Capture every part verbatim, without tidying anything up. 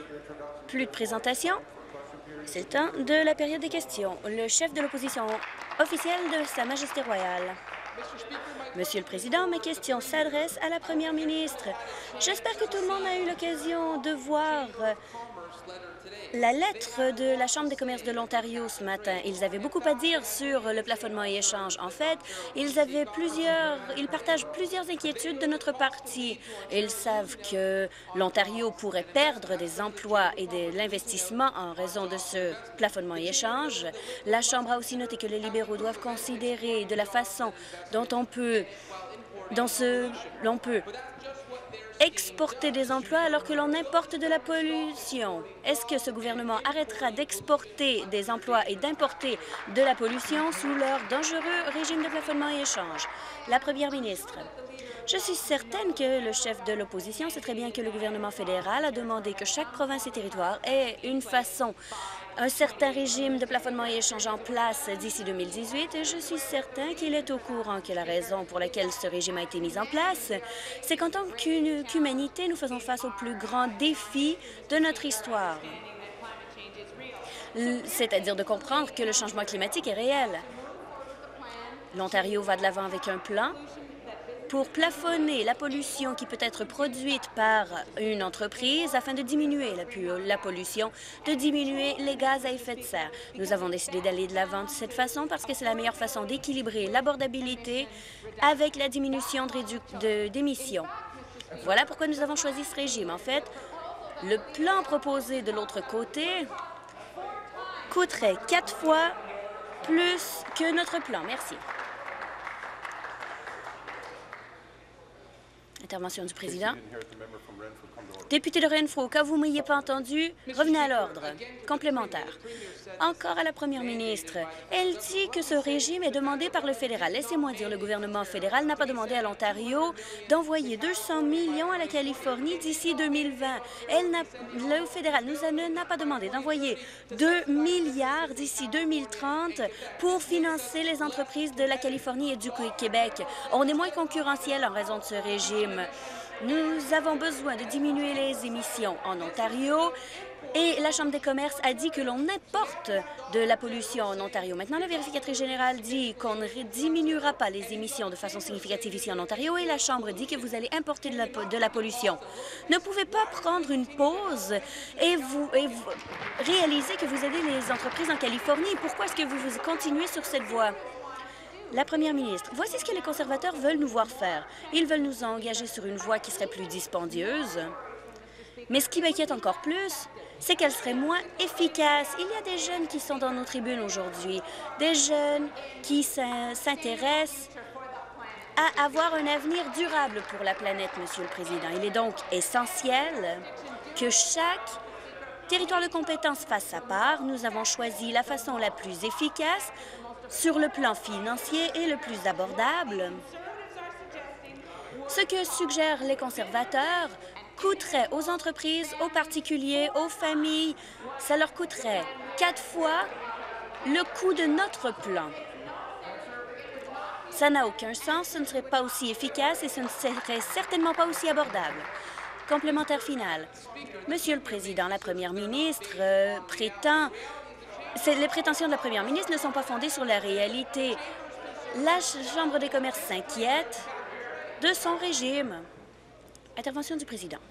Plus de présentation. C'est le temps de la période des questions. Le chef de l'opposition officielle de Sa Majesté royale. Monsieur le Président, ma question s'adresse à la Première ministre. J'espère que tout le monde a eu l'occasion de voir la lettre de la Chambre des commerces de l'Ontario ce matin. Ils avaient beaucoup à dire sur le plafonnement et échange. En fait, ils avaient plusieurs, ils partagent plusieurs inquiétudes de notre parti. Ils savent que l'Ontario pourrait perdre des emplois et de l'investissement en raison de ce plafonnement et échange. La Chambre a aussi noté que les libéraux doivent considérer de la façon dont on peut, dont ce, l'on peut exporter des emplois alors que l'on importe de la pollution. Est-ce que ce gouvernement arrêtera d'exporter des emplois et d'importer de la pollution sous leur dangereux régime de plafonnement et échange? La Première ministre. Je suis certaine que le chef de l'opposition sait très bien que le gouvernement fédéral a demandé que chaque province et territoire ait une façon, un certain régime de plafonnement et échange en place d'ici deux mille dix-huit. Et je suis certain qu'il est au courant que la raison pour laquelle ce régime a été mis en place, c'est qu'en tant qu'humanité, nous faisons face au plus grand défi de notre histoire, c'est-à-dire de comprendre que le changement climatique est réel. L'Ontario va de l'avant avec un plan pour plafonner la pollution qui peut être produite par une entreprise afin de diminuer la, la pollution, de diminuer les gaz à effet de serre. Nous avons décidé d'aller de l'avant de cette façon parce que c'est la meilleure façon d'équilibrer l'abordabilité avec la diminution d'émissions. Voilà pourquoi nous avons choisi ce régime. En fait, le plan proposé de l'autre côté coûterait quatre fois plus que notre plan. Merci. Intervention du président. Député de Renfrew, quand vous ne m'ayez pas entendu, revenez à l'ordre. Complémentaire. Encore à la Première ministre. Elle dit que ce régime est demandé par le fédéral. Laissez-moi dire, le gouvernement fédéral n'a pas demandé à l'Ontario d'envoyer deux cents millions à la Californie d'ici deux mille vingt. Elle n'a, le fédéral nous a, n'a pas demandé d'envoyer deux milliards d'ici deux mille trente pour financer les entreprises de la Californie et du Québec. On est moins concurrentiel en raison de ce régime. Nous avons besoin de diminuer les émissions en Ontario et la Chambre des commerces a dit que l'on importe de la pollution en Ontario. Maintenant, la vérificatrice générale dit qu'on ne diminuera pas les émissions de façon significative ici en Ontario et la Chambre dit que vous allez importer de la, de la pollution. Ne pouvez pas prendre une pause et vous, et vous réaliser que vous aidez les entreprises en Californie. Pourquoi est-ce que vous, vous continuez sur cette voie? La Première ministre, voici ce que les conservateurs veulent nous voir faire. Ils veulent nous engager sur une voie qui serait plus dispendieuse. Mais ce qui m'inquiète encore plus, c'est qu'elle serait moins efficace. Il y a des jeunes qui sont dans nos tribunes aujourd'hui, des jeunes qui s'intéressent à avoir un avenir durable pour la planète, Monsieur le Président. Il est donc essentiel que chaque territoire de compétence fasse sa part. Nous avons choisi la façon la plus efficace sur le plan financier et le plus abordable. Ce que suggèrent les conservateurs coûterait aux entreprises, aux particuliers, aux familles, ça leur coûterait quatre fois le coût de notre plan. Ça n'a aucun sens, ce ne serait pas aussi efficace et ce ne serait certainement pas aussi abordable. Complémentaire final. Monsieur le Président, la Première ministre euh, prétend... Les prétentions de la Première ministre ne sont pas fondées sur la réalité. La Chambre des commerces s'inquiète de son régime. Intervention du Président.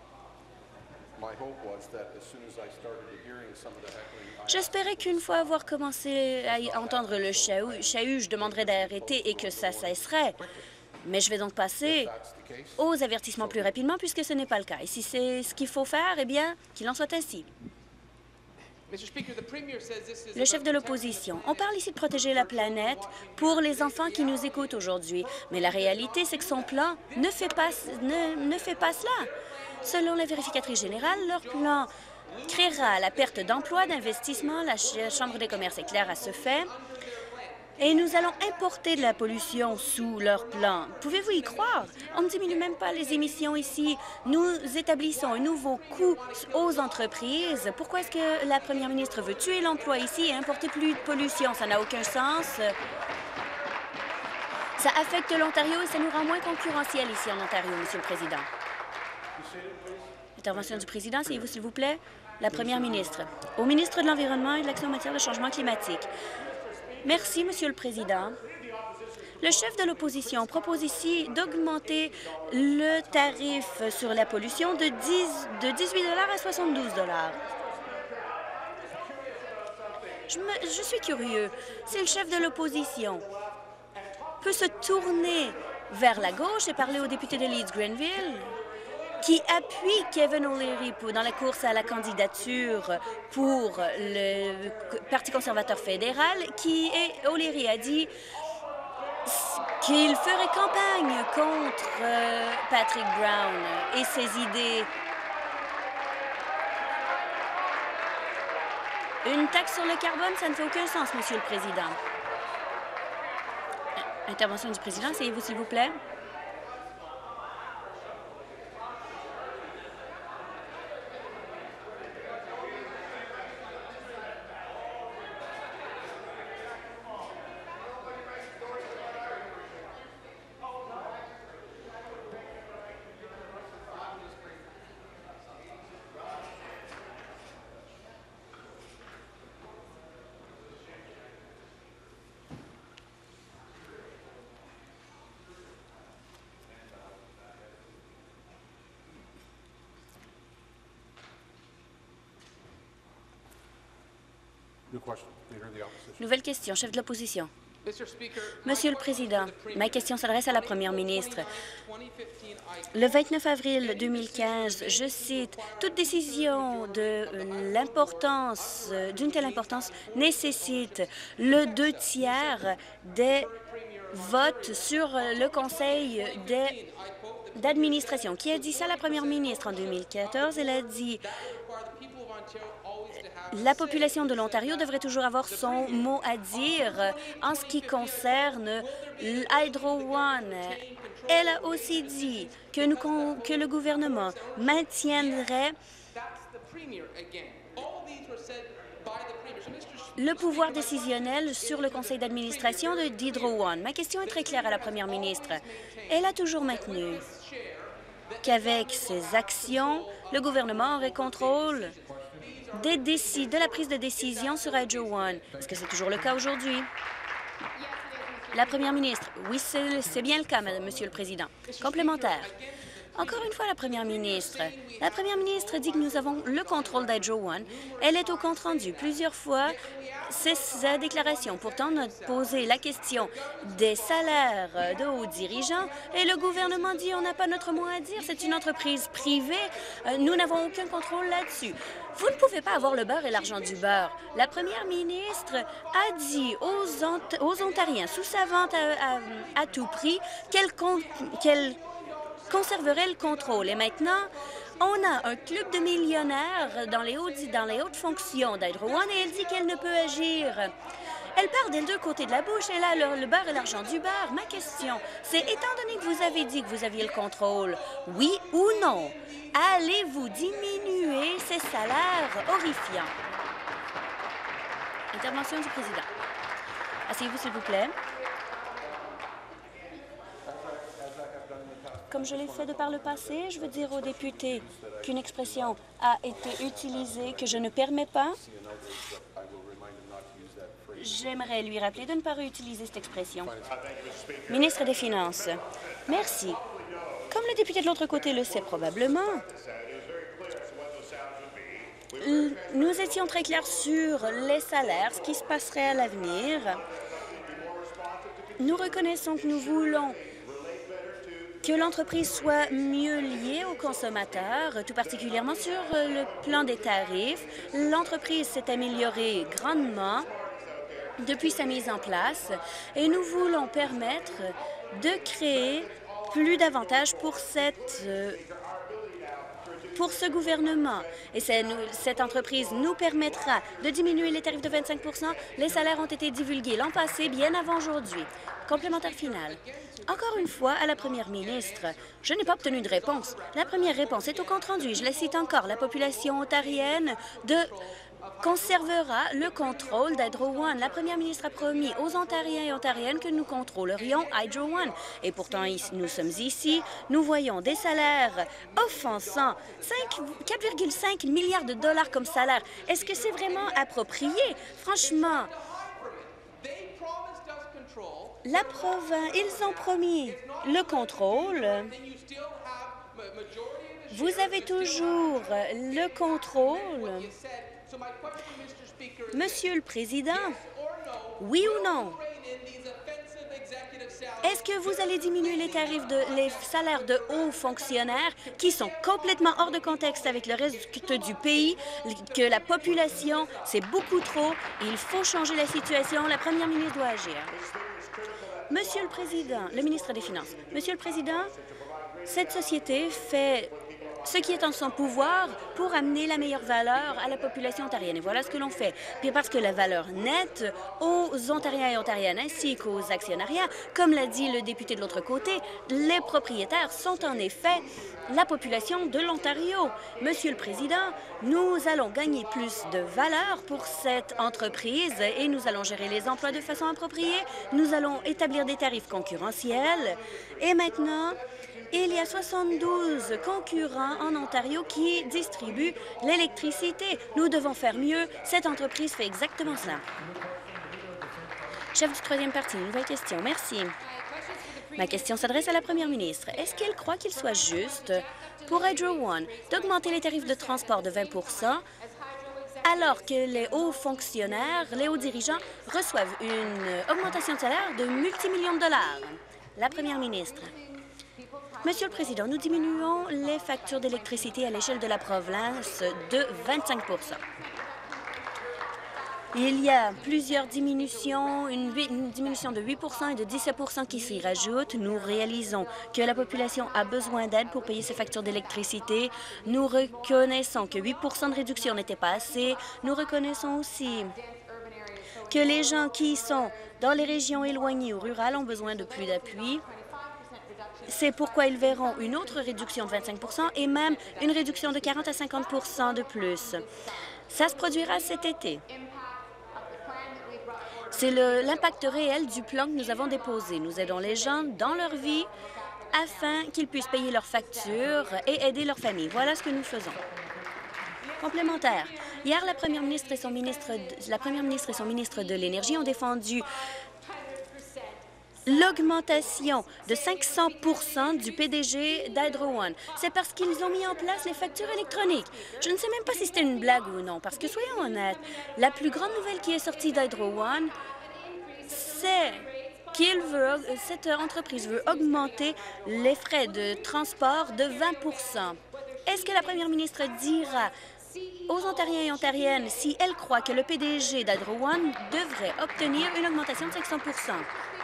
J'espérais qu'une fois avoir commencé à entendre le chahut, chahut je demanderais d'arrêter et que ça cesserait. Mais je vais donc passer aux avertissements plus rapidement puisque ce n'est pas le cas. Et si c'est ce qu'il faut faire, eh bien, qu'il en soit ainsi. Le chef de l'opposition. On parle ici de protéger la planète pour les enfants qui nous écoutent aujourd'hui. Mais la réalité, c'est que son plan ne fait pas, ne, ne fait pas cela. Selon la vérificatrice générale, leur plan créera la perte d'emplois, d'investissements. La Chambre des commerces est claire à ce fait. Et nous allons importer de la pollution sous leur plan. Pouvez-vous y croire? On ne diminue même pas les émissions ici. Nous établissons un nouveau coût aux entreprises. Pourquoi est-ce que la Première ministre veut tuer l'emploi ici et importer plus de pollution? Ça n'a aucun sens. Ça affecte l'Ontario et ça nous rend moins concurrentiels ici en Ontario, Monsieur le Président. Intervention du président, asseyez-vous s'il vous plaît. La première ministre. Au ministre de l'Environnement et de l'Action en matière de changement climatique. Merci, Monsieur le Président. Le chef de l'opposition propose ici d'augmenter le tarif sur la pollution de, dix, de dix-huit dollars à soixante-douze dollars. Je, me, je suis curieux. Si le chef de l'opposition peut se tourner vers la gauche et parler au député de Leeds-Grenville, qui appuie Kevin O'Leary dans la course à la candidature pour le Parti conservateur fédéral, qui est, O'Leary a dit qu'il ferait campagne contre euh, Patrick Brown et ses idées. Une taxe sur le carbone, ça ne fait aucun sens, Monsieur le Président. Intervention du président, asseyez-vous, s'il vous plaît. Nouvelle question, chef de l'opposition. Monsieur le Président, ma question s'adresse à la première ministre. Le vingt-neuf avril deux mille quinze, je cite, « Toute décision de l'importance, d'une telle importance nécessite le deux tiers des votes sur le Conseil d'administration. » Qui a dit ça? La première ministre en deux mille quatorze. Elle a dit la population de l'Ontario devrait toujours avoir son mot à dire en ce qui concerne l'Hydro One. Elle a aussi dit que, nous, que le gouvernement maintiendrait le pouvoir décisionnel sur le conseil d'administration d'Hydro One. Ma question est très claire à la première ministre. Elle a toujours maintenu qu'avec ses actions, le gouvernement aurait contrôle Des déci de la prise de décision sur Hydro One. Est-ce que c'est toujours le cas aujourd'hui? La première ministre. Oui, c'est bien le cas, Monsieur le Président. Complémentaire. Encore une fois, la première ministre. La première ministre dit que nous avons le contrôle d'Hydro One. Elle est au compte-rendu plusieurs fois. C'est sa déclaration. Pourtant, on a posé la question des salaires de hauts dirigeants et le gouvernement dit on n'a pas notre mot à dire. C'est une entreprise privée. Nous n'avons aucun contrôle là-dessus. Vous ne pouvez pas avoir le beurre et l'argent du beurre. La première ministre a dit aux, Ont aux Ontariens, sous sa vente à, à, à tout prix, qu'elle qu'elle conserverait le contrôle. Et maintenant, on a un club de millionnaires dans les hautes, dans les hautes fonctions d'Hydro One et elle dit qu'elle ne peut agir. Elle part des deux côtés de la bouche et là, le, le beurre et l'argent du beurre. Ma question, c'est, étant donné que vous avez dit que vous aviez le contrôle, oui ou non, allez-vous diminuer ces salaires horrifiants? Intervention du président. Asseyez-vous, s'il vous plaît. Comme je l'ai fait de par le passé, je veux dire aux députés qu'une expression a été utilisée que je ne permets pas. J'aimerais lui rappeler de ne pas réutiliser cette expression. Ministre des Finances. Merci. Comme le député de l'autre côté le sait probablement, nous étions très clairs sur les salaires, ce qui se passerait à l'avenir. Nous reconnaissons que nous voulons que l'entreprise soit mieux liée aux consommateurs, tout particulièrement sur le plan des tarifs. L'entreprise s'est améliorée grandement depuis sa mise en place et nous voulons permettre de créer plus d'avantages pour cette euh, pour ce gouvernement. Et cette entreprise nous permettra de diminuer les tarifs de vingt-cinq pour cent. Les salaires ont été divulgués l'an passé, bien avant aujourd'hui. Complémentaire final. Encore une fois, à la première ministre, je n'ai pas obtenu de réponse. La première réponse est au compte-rendu. Je la cite encore. La population ontarienne de conservera le contrôle d'Hydro One. La première ministre a promis aux Ontariens et Ontariennes que nous contrôlerions Hydro One. Et pourtant, ici, nous sommes ici, nous voyons des salaires offensants, quatre virgule cinq milliards de dollars comme salaire. Est-ce que c'est vraiment approprié? Franchement, la province, ils ont promis le contrôle. Vous avez toujours le contrôle. Monsieur le Président, oui ou non? Est-ce que vous allez diminuer les tarifs de les salaires de hauts fonctionnaires qui sont complètement hors de contexte avec le reste du pays, que la population, c'est beaucoup trop, il faut changer la situation, la première ministre doit agir. Monsieur le Président, le ministre des Finances, Monsieur le Président, cette société fait ce qui est en son pouvoir pour amener la meilleure valeur à la population ontarienne. Et voilà ce que l'on fait. Puis parce que la valeur nette aux Ontariens et Ontariennes ainsi qu'aux actionnariats, comme l'a dit le député de l'autre côté, les propriétaires sont en effet la population de l'Ontario. Monsieur le Président, nous allons gagner plus de valeur pour cette entreprise et nous allons gérer les emplois de façon appropriée. Nous allons établir des tarifs concurrentiels. Et maintenant, il y a soixante-douze concurrents en Ontario qui distribuent l'électricité. Nous devons faire mieux. Cette entreprise fait exactement cela. Chef du troisième parti, une nouvelle question. Merci. Ma question s'adresse à la première ministre. Est-ce qu'elle croit qu'il soit juste pour Hydro One d'augmenter les tarifs de transport de vingt pour cent alors que les hauts fonctionnaires, les hauts dirigeants reçoivent une augmentation de salaire de multimillions de dollars? La première ministre. Monsieur le Président, nous diminuons les factures d'électricité à l'échelle de la province de vingt-cinq pour cent. Il y a plusieurs diminutions, une, une diminution de huit pour cent et de dix-sept pour cent qui s'y rajoutent. Nous réalisons que la population a besoin d'aide pour payer ses factures d'électricité. Nous reconnaissons que huit pour cent de réduction n'était pas assez. Nous reconnaissons aussi que les gens qui sont dans les régions éloignées ou rurales ont besoin de plus d'appui. C'est pourquoi ils verront une autre réduction de vingt-cinq pour cent et même une réduction de quarante à cinquante pour cent de plus. Ça se produira cet été. C'est l'impact réel du plan que nous avons déposé. Nous aidons les gens dans leur vie afin qu'ils puissent payer leurs factures et aider leurs familles. Voilà ce que nous faisons. Complémentaire. Hier, la première ministre et son ministre de, la première ministre et son ministre de l'Énergie ont défendu l'augmentation de cinq cents pour cent du P D G d'Hydro One. C'est parce qu'ils ont mis en place les factures électroniques. Je ne sais même pas si c'était une blague ou non, parce que, soyons honnêtes, la plus grande nouvelle qui est sortie d'Hydro One, c'est qu'il veut, cette entreprise veut augmenter les frais de transport de vingt pour cent. Est-ce que la première ministre dira aux Ontariens et Ontariennes si elle croit que le P D G d'Hydro One devrait obtenir une augmentation de cinq cents pour cent?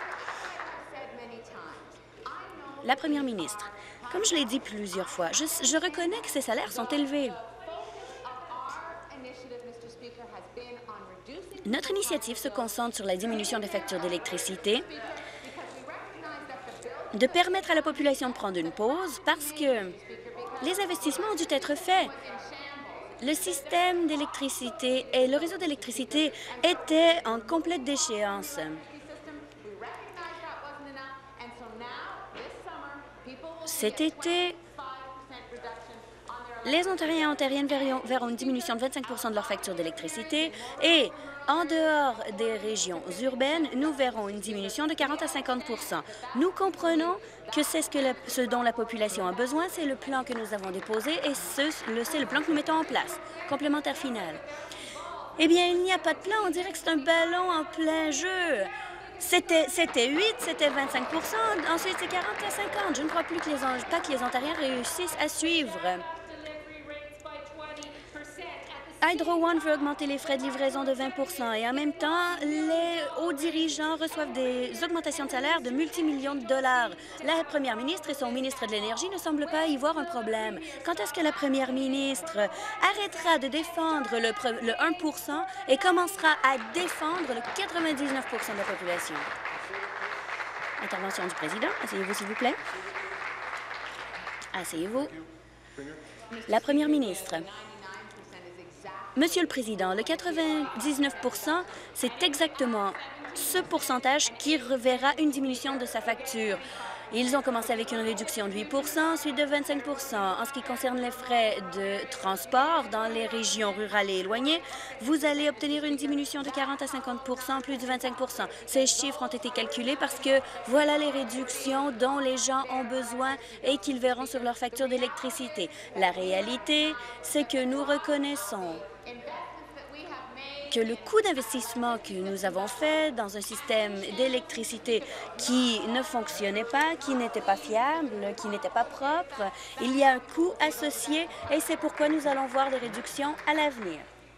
La première ministre, comme je l'ai dit plusieurs fois, je, je reconnais que ces salaires sont élevés. Notre initiative se concentre sur la diminution des factures d'électricité, de permettre à la population de prendre une pause parce que les investissements ont dû être faits. Le système d'électricité et le réseau d'électricité étaient en complète déchéance. Cet été, les Ontariens et Ontariennes verront, verront une diminution de vingt-cinq pour cent de leur facture d'électricité et en dehors des régions urbaines, nous verrons une diminution de quarante à cinquante pour cent. Nous comprenons que c'est ce, que la, ce dont la population a besoin, c'est le plan que nous avons déposé et c'est le, le plan que nous mettons en place. Complémentaire final. Eh bien, il n'y a pas de plan, on dirait que c'est un ballon en plein jeu. C'était huit, c'était vingt-cinq pour cent, ensuite c'est quarante à cinquante. Je ne crois plus que les, pas que les Ontariens réussissent à suivre. Hydro One veut augmenter les frais de livraison de vingt pour cent et en même temps, les hauts dirigeants reçoivent des augmentations de salaire de multimillions de dollars. La première ministre et son ministre de l'Énergie ne semblent pas y voir un problème. Quand est-ce que la première ministre arrêtera de défendre le, le un pour cent et commencera à défendre le quatre-vingt-dix-neuf pour cent de la population? Intervention du président. Asseyez-vous, s'il vous plaît. Asseyez-vous. La première ministre. Monsieur le Président, le quatre-vingt-dix-neuf pour cent, c'est exactement ce pourcentage qui reverra une diminution de sa facture. Ils ont commencé avec une réduction de huit pour cent, ensuite de vingt-cinq pour cent. En ce qui concerne les frais de transport dans les régions rurales et éloignées, vous allez obtenir une diminution de quarante à cinquante pour cent, plus de vingt-cinq pour cent. Ces chiffres ont été calculés parce que voilà les réductions dont les gens ont besoin et qu'ils verront sur leur facture d'électricité. La réalité, c'est que nous reconnaissons que le coût d'investissement que nous avons fait dans un système d'électricité qui ne fonctionnait pas, qui n'était pas fiable, qui n'était pas propre, il y a un coût associé et c'est pourquoi nous allons voir des réductions à l'avenir.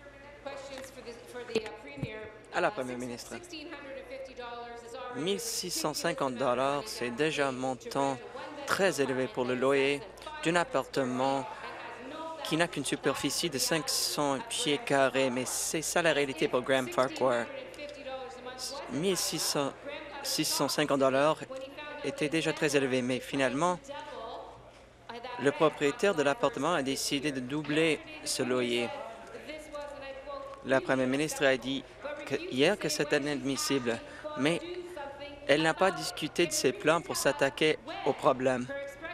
À la Première ministre. mille six cent cinquante dollars, c'est déjà un montant très élevé pour le loyer d'un appartement qui n'a qu'une superficie de cinq cents pieds carrés, mais c'est ça la réalité pour Graham Farquhar. mille six cent cinquante dollars était déjà très élevé, mais finalement, le propriétaire de l'appartement a décidé de doubler ce loyer. La Première ministre a dit que, hier que c'était inadmissible, mais elle n'a pas discuté de ses plans pour s'attaquer au problème.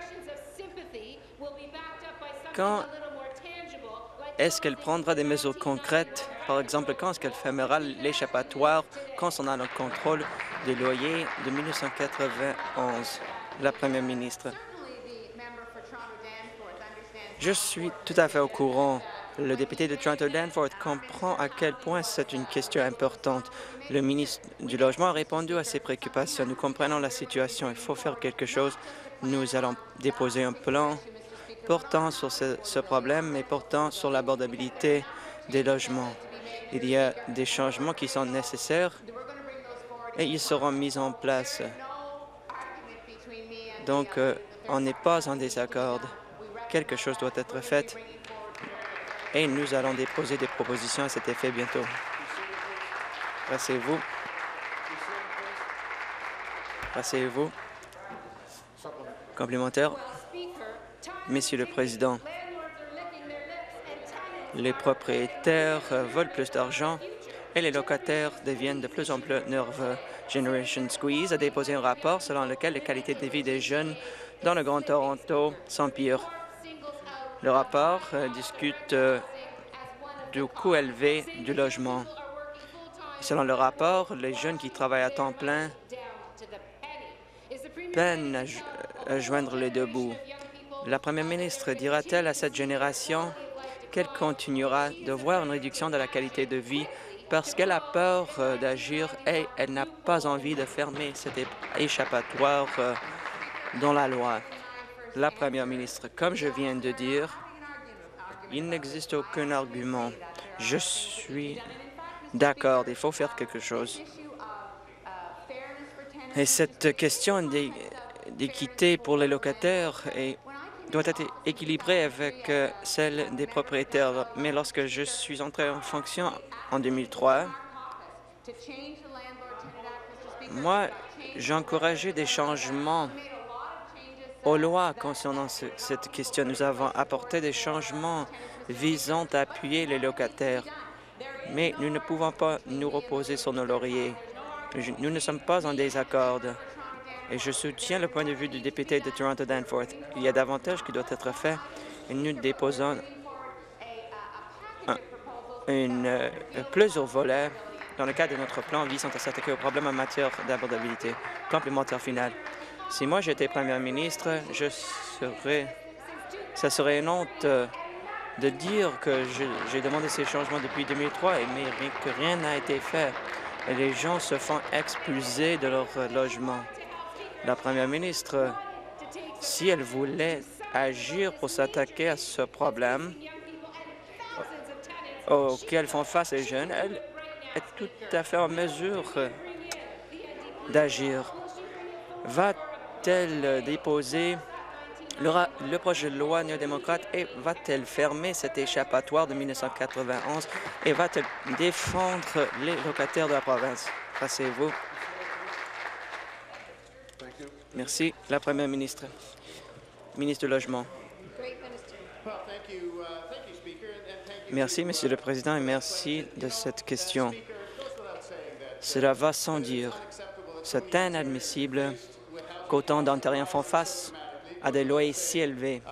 Quand est-ce qu'elle prendra des mesures concrètes? Par exemple, quand est-ce qu'elle fermera l'échappatoire quand on a le contrôle des loyers de mille neuf cent quatre-vingt-onze? La Première ministre. Je suis tout à fait au courant. Le député de Toronto-Danforth comprend à quel point c'est une question importante. Le ministre du Logement a répondu à ces préoccupations. Nous comprenons la situation. Il faut faire quelque chose. Nous allons déposer un plan portant sur ce, ce problème, mais portant sur l'abordabilité des logements. Il y a des changements qui sont nécessaires et ils seront mis en place. Donc, euh, on n'est pas en désaccord. Quelque chose doit être fait et nous allons déposer des propositions à cet effet bientôt. Asseyez-vous. Asseyez-vous. Complémentaire. Monsieur le Président, les propriétaires veulent plus d'argent et les locataires deviennent de plus en plus nerveux. Generation Squeeze a déposé un rapport selon lequel la qualité de vie des jeunes dans le Grand Toronto s'empire. Le rapport euh, discute euh, du coût élevé du logement. Selon le rapport, les jeunes qui travaillent à temps plein peinent à, jo à joindre les deux bouts. La Première ministre dira-t-elle à cette génération qu'elle continuera de voir une réduction de la qualité de vie parce qu'elle a peur euh, d'agir et elle n'a pas envie de fermer cet échappatoire euh, dans la loi? La Première ministre, comme je viens de dire, il n'existe aucun argument. Je suis d'accord, il faut faire quelque chose. Et cette question d'équité pour les locataires est doit être équilibrée avec euh, celle des propriétaires. Mais lorsque je suis entré en fonction en deux mille trois, moi, j'ai encouragé des changements aux lois concernant ce, cette question. Nous avons apporté des changements visant à appuyer les locataires. Mais nous ne pouvons pas nous reposer sur nos lauriers. Nous ne sommes pas en désaccord. Et je soutiens le point de vue du député de Toronto-Danforth. Il y a davantage qui doit être fait et nous déposons un, une, euh, plusieurs volets dans le cadre de notre plan visant à s'attaquer aux problèmes en matière d'abordabilité. Complémentaire final. Si moi j'étais Premier ministre, je serais, ça serait une honte de dire que j'ai demandé ces changements depuis deux mille trois, mais que rien n'a été fait. Et les gens se font expulser de leur logement. La Première ministre, si elle voulait agir pour s'attaquer à ce problème auquel font face les jeunes, elle est tout à fait en mesure d'agir. Va-t-elle déposer le, le projet de loi néo-démocrate et va-t-elle fermer cet échappatoire de mille neuf cent quatre-vingt-onze et va-t-elle défendre les locataires de la province? Passez-vous. Merci. La Première ministre. Ministre du Logement. Merci, Monsieur le Président, et merci de cette question. Cela va sans dire. C'est inadmissible qu'autant d'Ontariens font face à des loyers si élevés.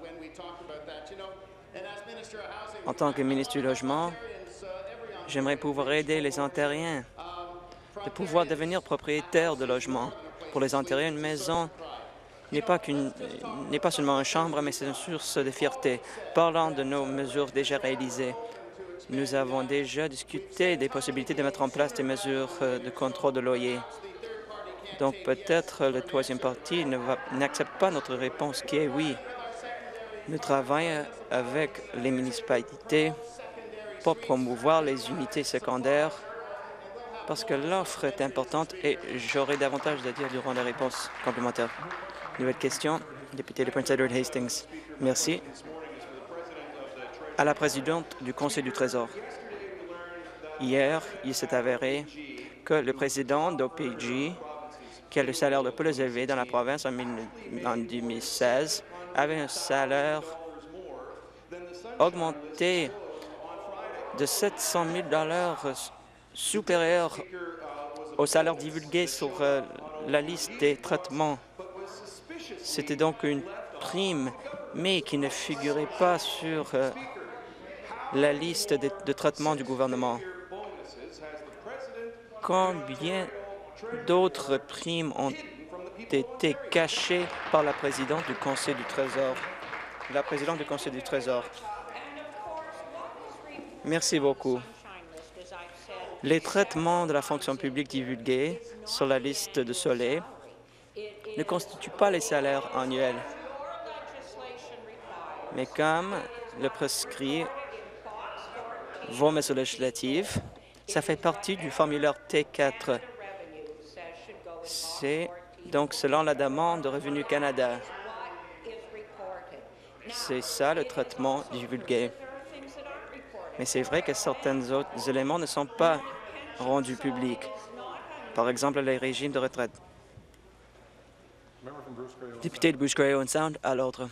En tant que ministre du Logement, j'aimerais pouvoir aider les Ontariens de pouvoir devenir propriétaires de logements. Pour les Ontariens, une maison n'est pas, qu'une, n'est pas seulement une chambre, mais c'est une source de fierté. Parlant de nos mesures déjà réalisées, nous avons déjà discuté des possibilités de mettre en place des mesures de contrôle de loyer. Donc peut-être le troisième parti ne va, n'accepte pas notre réponse qui est oui. Nous travaillons avec les municipalités pour promouvoir les unités secondaires parce que l'offre est importante et j'aurai davantage à dire durant les réponses complémentaires. Nouvelle question, député de Prince Edward Hastings. Merci. À la présidente du Conseil du Trésor. Hier, il s'est avéré que le président d'O P G, qui a le salaire le plus élevé dans la province en, en deux mille seize, avait un salaire augmenté de sept cent mille dollars supérieur au salaire divulgué sur euh, la liste des traitements. C'était donc une prime, mais qui ne figurait pas sur euh, la liste de, de traitements du gouvernement. Combien d'autres primes ont été cachées par la présidente du Conseil du Trésor? La présidente du Conseil du Trésor. Merci beaucoup. Les traitements de la fonction publique divulgués sur la liste de Soleil ne constituent pas les salaires annuels. Mais comme le prescrit vos mesures législatives, ça fait partie du formulaire T quatre. C'est donc selon la demande de Revenu Canada. C'est ça le traitement divulgué. Mais c'est vrai que certains autres éléments ne sont pas rendus publics. Par exemple, les régimes de retraite. Député de Bruce Grey Owen Sound, à l'ordre.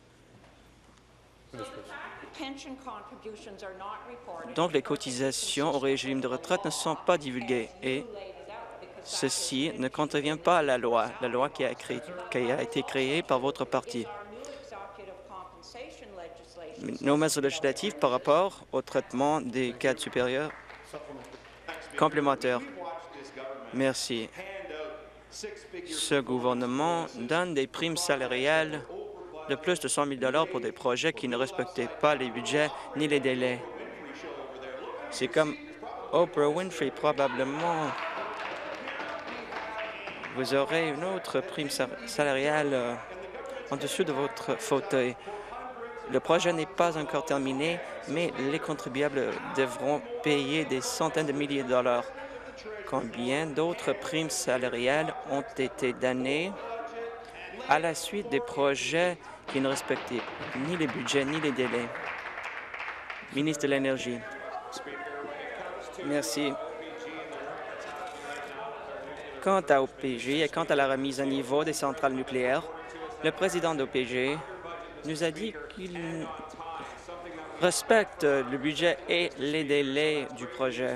Donc, les cotisations au régime de retraite ne sont pas divulguées et ceci ne contrevient pas à la loi, la loi qui a, créé, qui a été créée par votre parti. Nos mesures législatives par rapport au traitement des cadres supérieurs complémentaires. Merci. Ce gouvernement donne des primes salariales de plus de cent mille dollars pour des projets qui ne respectaient pas les budgets ni les délais. C'est comme Oprah Winfrey, probablement. Vous aurez une autre prime salariale euh, en dessous de votre fauteuil. Le projet n'est pas encore terminé, mais les contribuables devront payer des centaines de milliers de dollars. Combien d'autres primes salariales ont été données à la suite des projets qui ne respectaient ni les budgets ni les délais? Ministre de l'Énergie. Merci. Quant à O P G et quant à la remise à niveau des centrales nucléaires, le président d'O P G nous a dit qu'il respecte le budget et les délais du projet.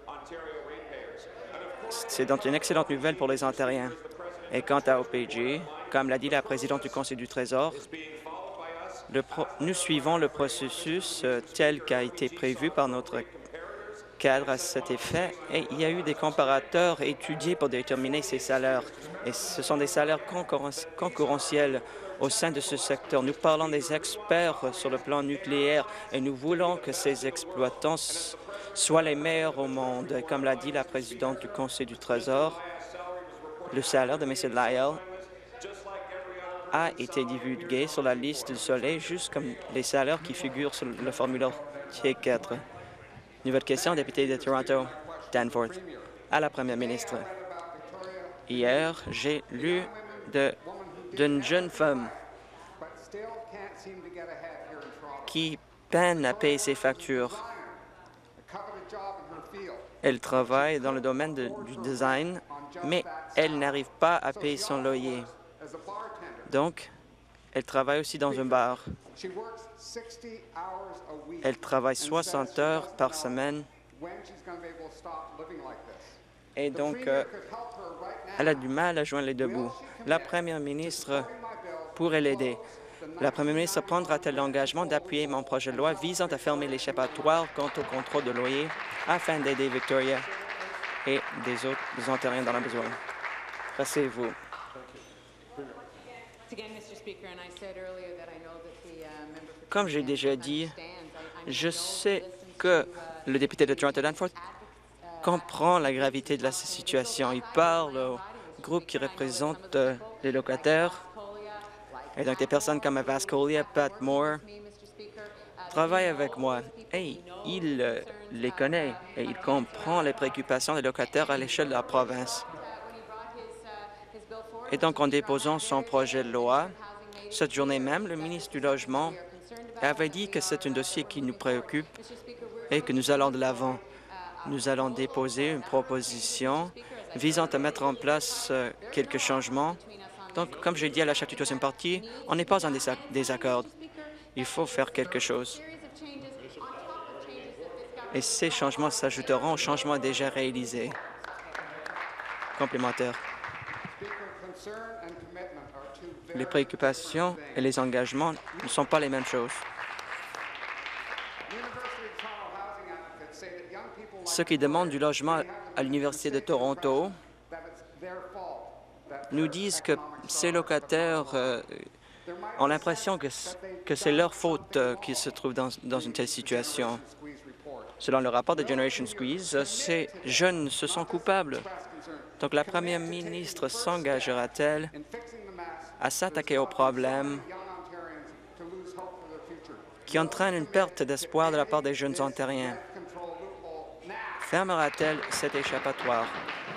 C'est donc une excellente nouvelle pour les Ontariens. Et quant à O P G, comme l'a dit la présidente du Conseil du Trésor, le pro nous suivons le processus euh, tel qu'a été prévu par notre cadre à cet effet et il y a eu des comparateurs étudiés pour déterminer ces salaires. Et ce sont des salaires concurrence concurrentiels au sein de ce secteur. Nous parlons des experts sur le plan nucléaire et nous voulons que ces exploitants soient les meilleurs au monde. Et comme l'a dit la présidente du Conseil du Trésor, le salaire de M. Lyell a été divulgué sur la liste du Soleil, juste comme les salaires qui figurent sur le formulaire T quatre. Nouvelle question, député de Toronto, Danforth. À la première ministre. Hier, j'ai lu d'une jeune femme qui peine à payer ses factures. Elle travaille dans le domaine de, du design, mais elle n'arrive pas à payer son loyer. Donc, Elle travaille aussi dans un bar. Elle travaille soixante heures par semaine. Et donc, euh, elle a du mal à joindre les deux bouts. La première ministre pourrait l'aider. La première ministre prendra-t-elle l'engagement d'appuyer mon projet de loi visant à fermer l'échappatoire quant au contrôle de loyer afin d'aider Victoria et des autres des Ontariens dans le besoin? Rassez-vous. Comme j'ai déjà dit, je sais que le député de Toronto-Danforth comprend la gravité de la situation. Il parle au groupe qui représente euh, les locataires. Et donc, des personnes comme Vascolia, Pat Moore, travaillent avec moi. Et il euh, les connaît et il comprend les préoccupations des locataires à l'échelle de la province. Et donc, en déposant son projet de loi, cette journée même, le ministre du Logement avait dit que c'est un dossier qui nous préoccupe et que nous allons de l'avant. Nous allons déposer une proposition visant à mettre en place euh, quelques changements. Donc, comme j'ai dit à la chef du troisième parti, on n'est pas en désaccord. Il faut faire quelque chose. Et ces changements s'ajouteront aux changements déjà réalisés. Complémentaire. Les préoccupations et les engagements ne sont pas les mêmes choses. Ceux qui demandent du logement à l'Université de Toronto nous disent que ces locataires euh, ont l'impression que, que c'est leur faute euh, qu'ils se trouvent dans, dans une telle situation. Selon le rapport de Generation Squeeze, ces jeunes se sont coupables. Donc la première ministre s'engagera-t-elle à s'attaquer au problème qui entraîne une perte d'espoir de la part des jeunes ontariens? Fermera-t-elle cet échappatoire?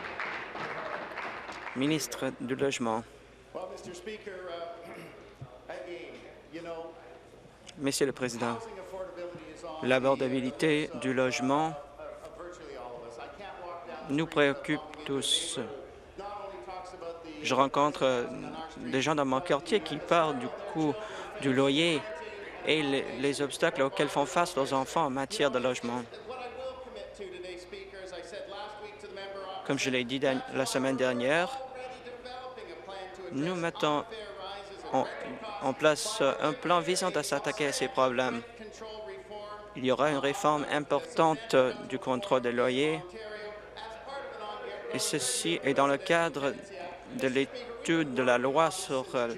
Ministre du Logement. Monsieur le Président, l'abordabilité du logement nous préoccupe tous. Je rencontre des gens dans mon quartier qui parlent du coût du loyer et les, les obstacles auxquels font face leurs enfants en matière de logement. Comme je l'ai dit la semaine dernière, nous mettons en, en place un plan visant à s'attaquer à ces problèmes. Il y aura une réforme importante du contrôle des loyers, et ceci est dans le cadre de l'étude de la loi sur euh,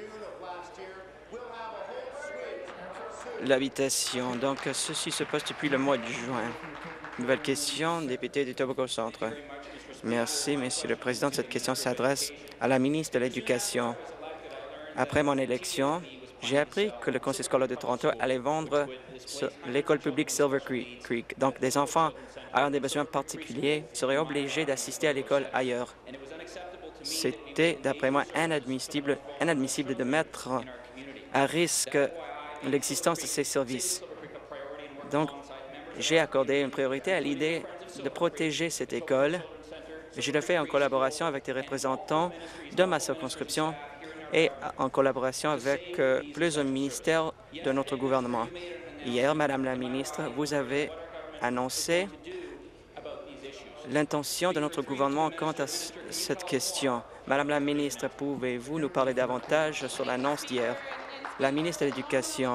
l'habitation. Donc, ceci se passe depuis le mois de juin. Nouvelle question, député du Etobicoke Centre. Merci, Monsieur le Président. Cette question s'adresse à la ministre de l'Éducation. Après mon élection, j'ai appris que le Conseil scolaire de Toronto allait vendre l'école publique Silver Creek. Donc, des enfants ayant des besoins particuliers seraient obligés d'assister à l'école ailleurs. C'était, d'après moi, inadmissible, inadmissible de mettre à risque l'existence de ces services. Donc, j'ai accordé une priorité à l'idée de protéger cette école. Je le fais en collaboration avec des représentants de ma circonscription et en collaboration avec euh, plusieurs ministères de notre gouvernement. Hier, Madame la ministre, vous avez annoncé l'intention de notre gouvernement quant à cette question. Madame la ministre, pouvez-vous nous parler davantage sur l'annonce d'hier? La ministre de l'Éducation.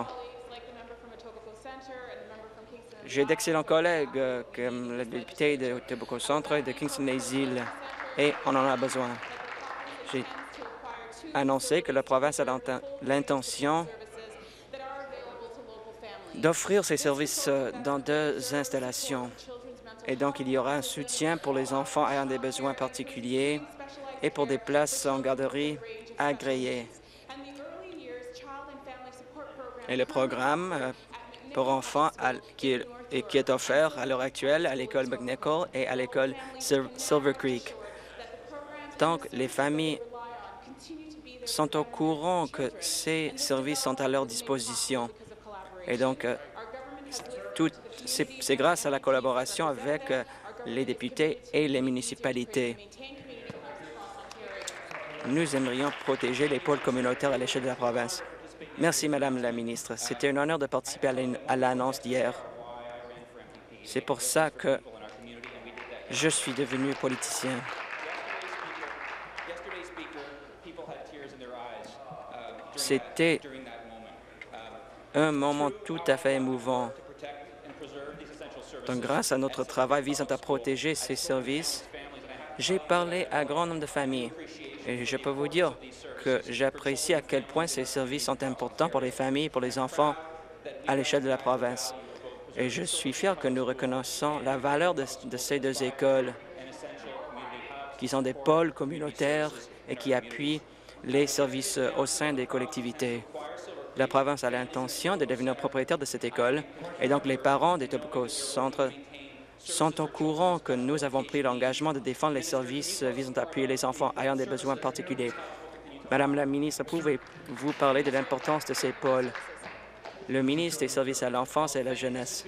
J'ai d'excellents collègues euh, comme le député de Etobicoke Centre et de Kingston-les-Îles, et on en a besoin. J'ai annoncé que la province a l'intention d'offrir ces services dans deux installations. Et donc, il y aura un soutien pour les enfants ayant des besoins particuliers et pour des places en garderie agréées. Et le programme euh, pour enfants à, qui, est, et qui est offert à l'heure actuelle à l'école McNichol et à l'école Silver Creek. Donc, les familles sont au courant que ces services sont à leur disposition. Et donc, euh, c'est grâce à la collaboration avec euh, les députés et les municipalités. Nous aimerions protéger les pôles communautaires à l'échelle de la province. Merci, Madame la ministre. C'était un honneur de participer à l'annonce d'hier. C'est pour ça que je suis devenu politicien. C'était un moment tout à fait émouvant. Donc, grâce à notre travail visant à protéger ces services, j'ai parlé à un grand nombre de familles et je peux vous dire que j'apprécie à quel point ces services sont importants pour les familles et pour les enfants à l'échelle de la province. Et je suis fier que nous reconnaissons la valeur de, de ces deux écoles qui sont des pôles communautaires et qui appuient les services au sein des collectivités. La province a l'intention de devenir propriétaire de cette école et donc les parents des Etobicoke Centre sont au courant que nous avons pris l'engagement de défendre les services visant à appuyer les enfants ayant des besoins particuliers. Madame la ministre, pouvez-vous parler de l'importance de ces pôles? Le ministre des Services à l'enfance et à la jeunesse.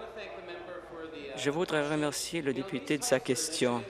Je voudrais remercier le député de sa question.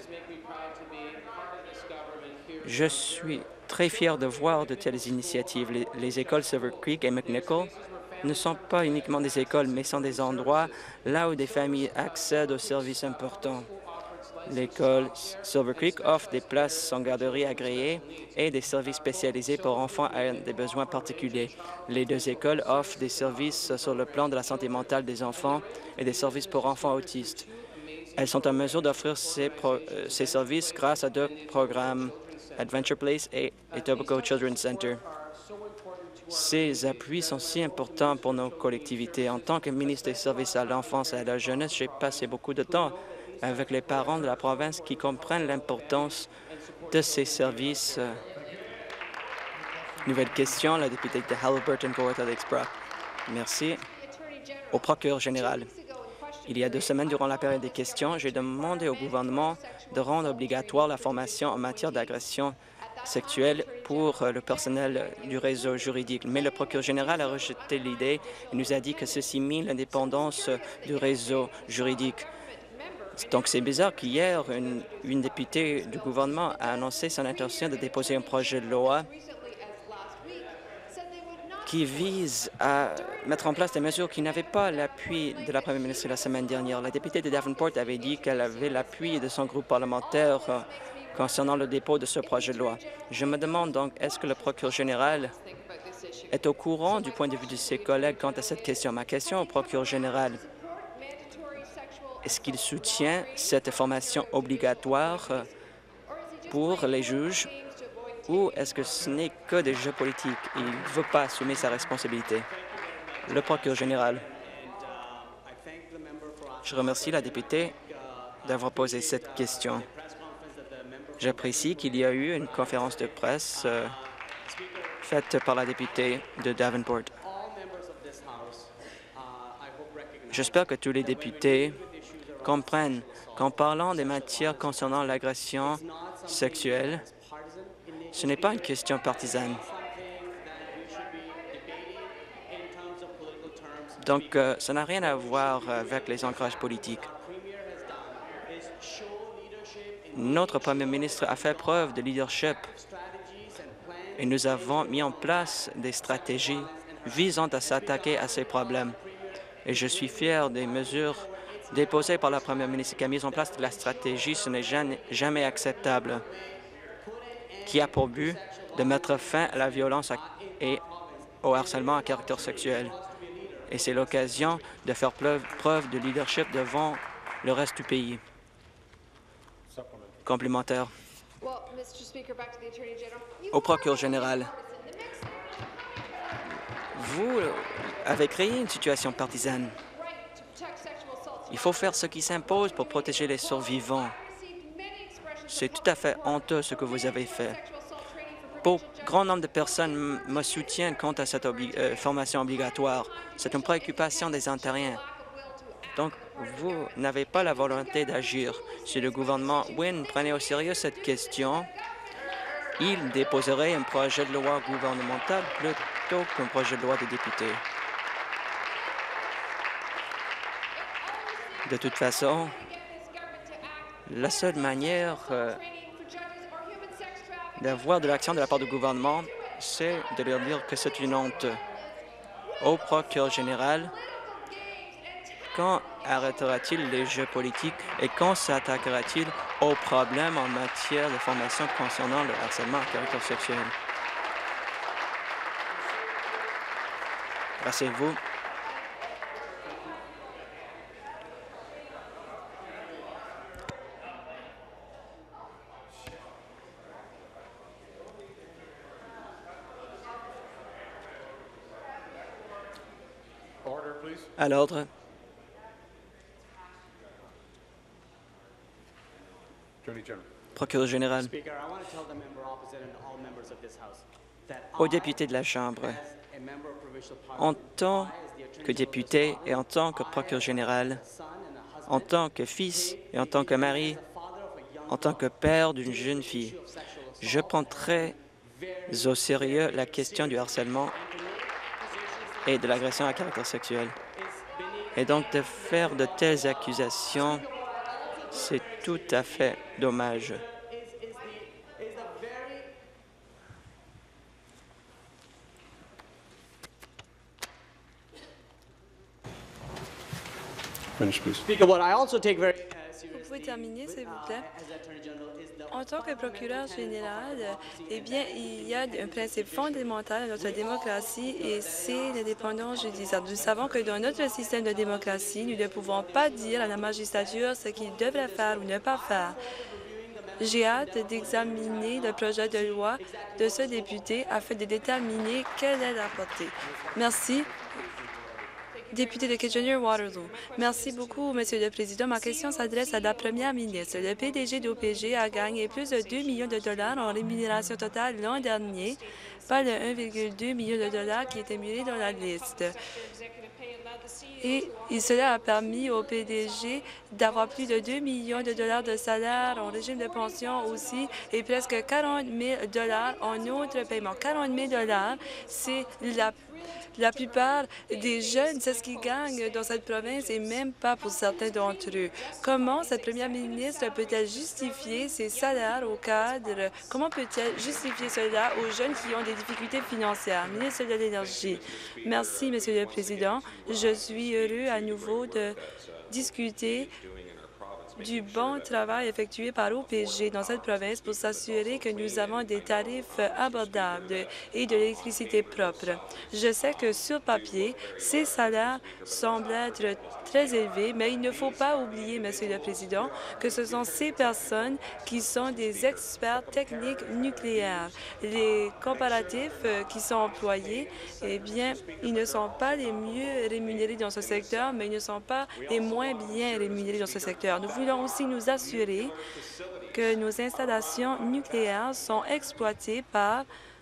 Je suis très fier de voir de telles initiatives. Les, les écoles Silver Creek et McNichol ne sont pas uniquement des écoles, mais sont des endroits là où des familles accèdent aux services importants. L'école Silver Creek offre des places en garderie agréées et des services spécialisés pour enfants ayant des besoins particuliers. Les deux écoles offrent des services sur le plan de la santé mentale des enfants et des services pour enfants autistes. Elles sont en mesure d'offrir ces, euh, ces services grâce à deux programmes, Adventure Place et Etobicoke Children's Center. Ces appuis sont si importants pour nos collectivités. En tant que ministre des Services à l'enfance et à la jeunesse, j'ai passé beaucoup de temps avec les parents de la province qui comprennent l'importance de ces services. Nouvelle question, la députée de Haliburton-Kawartha-Lakes-Brock. Merci. Au procureur général. Il y a deux semaines, durant la période des questions, j'ai demandé au gouvernement de rendre obligatoire la formation en matière d'agression sexuelle pour le personnel du réseau juridique. Mais le procureur général a rejeté l'idée et nous a dit que ceci mine l'indépendance du réseau juridique. Donc, c'est bizarre qu'hier, une, une députée du gouvernement a annoncé son intention de déposer un projet de loi qui vise à mettre en place des mesures qui n'avaient pas l'appui de la première ministre la semaine dernière. La députée de Davenport avait dit qu'elle avait l'appui de son groupe parlementaire euh, concernant le dépôt de ce projet de loi. Je me demande donc, est-ce que le procureur général est au courant du point de vue de ses collègues quant à cette question? Ma question au procureur général, est-ce qu'il soutient cette formation obligatoire pour les juges ou est-ce que ce n'est que des jeux politiques et il ne veut pas assumer sa responsabilité? Le procureur général. Je remercie la députée d'avoir posé cette question. J'apprécie qu'il y a eu une conférence de presse euh, faite par la députée de Davenport. J'espère que tous les députés comprennent qu'en parlant des matières concernant l'agression sexuelle, ce n'est pas une question partisane. Donc, euh, ça n'a rien à voir avec les ancrages politiques. Notre Premier ministre a fait preuve de leadership et nous avons mis en place des stratégies visant à s'attaquer à ces problèmes. Et je suis fier des mesures déposées par la Première ministre qui a mis en place la stratégie « Ce n'est jamais acceptable » qui a pour but de mettre fin à la violence et au harcèlement à caractère sexuel. Et c'est l'occasion de faire preuve de leadership devant le reste du pays. Complémentaire. Au procureur général, vous avez créé une situation partisane. Il faut faire ce qui s'impose pour protéger les survivants. C'est tout à fait honteux ce que vous avez fait. Pour grand nombre de personnes me soutiennent quant à cette obli euh, formation obligatoire. C'est une préoccupation des Ontariens. Donc, vous n'avez pas la volonté d'agir. Si le gouvernement Wynne prenait au sérieux cette question, il déposerait un projet de loi gouvernemental plutôt qu'un projet de loi des députés. De toute façon, la seule manière euh, d'avoir de l'action de la part du gouvernement c'est de leur dire que c'est une honte. Au procureur général, quand arrêtera-t-il les jeux politiques et quand s'attaquera-t-il aux problèmes en matière de formation concernant le harcèlement à caractère sexuel? Rassez-vous. À l'ordre. Procureur général. Aux députés de la Chambre, en tant que député et en tant que procureur général, en tant que fils et en tant que mari, en tant que père d'une jeune fille, je prends très au sérieux la question du harcèlement et de l'agression à caractère sexuel. Et donc, de faire de telles accusations, c'est tout à fait dommage. Vous pouvez terminer, s'il vous plaît. En tant que procureur général, eh bien, il y a un principe fondamental à notre démocratie et c'est l'indépendance judiciaire. Nous savons que dans notre système de démocratie, nous ne pouvons pas dire à la magistrature ce qu'il devrait faire ou ne pas faire. J'ai hâte d'examiner le projet de loi de ce député afin de déterminer quelle est la portée. Merci. Député de Kitchener-Waterloo. Merci beaucoup, Monsieur le Président. Ma question s'adresse à la Première ministre. Le P D G d'O P G a gagné plus de deux millions de dollars en rémunération totale l'an dernier, pas le un virgule deux million de dollars qui était mis dans la liste. Et, et cela a permis au P D G d'avoir plus de deux millions de dollars de salaire en régime de pension aussi et presque quarante mille dollars en autres paiements. quarante mille dollars, c'est la La plupart des jeunes, c'est ce qu'ils gagnent dans cette province et même pas pour certains d'entre eux. Comment cette première ministre peut-elle justifier ces salaires aux cadres? Comment peut-elle justifier cela aux jeunes qui ont des difficultés financières? Ministre de l'Énergie. Merci, Monsieur le Président. Je suis heureux à nouveau de discuter du bon travail effectué par O P G dans cette province pour s'assurer que nous avons des tarifs abordables et de l'électricité propre. Je sais que sur papier, ces salaires semblent être très élevés, mais il ne faut pas oublier, Monsieur le Président, que ce sont ces personnes qui sont des experts techniques nucléaires. Les comparatifs qui sont employés, eh bien, ils ne sont pas les mieux rémunérés dans ce secteur, mais ils ne sont pas les moins bien rémunérés dans ce secteur. Nous voulons aussi nous assurer que nos installations nucléaires sont exploitées par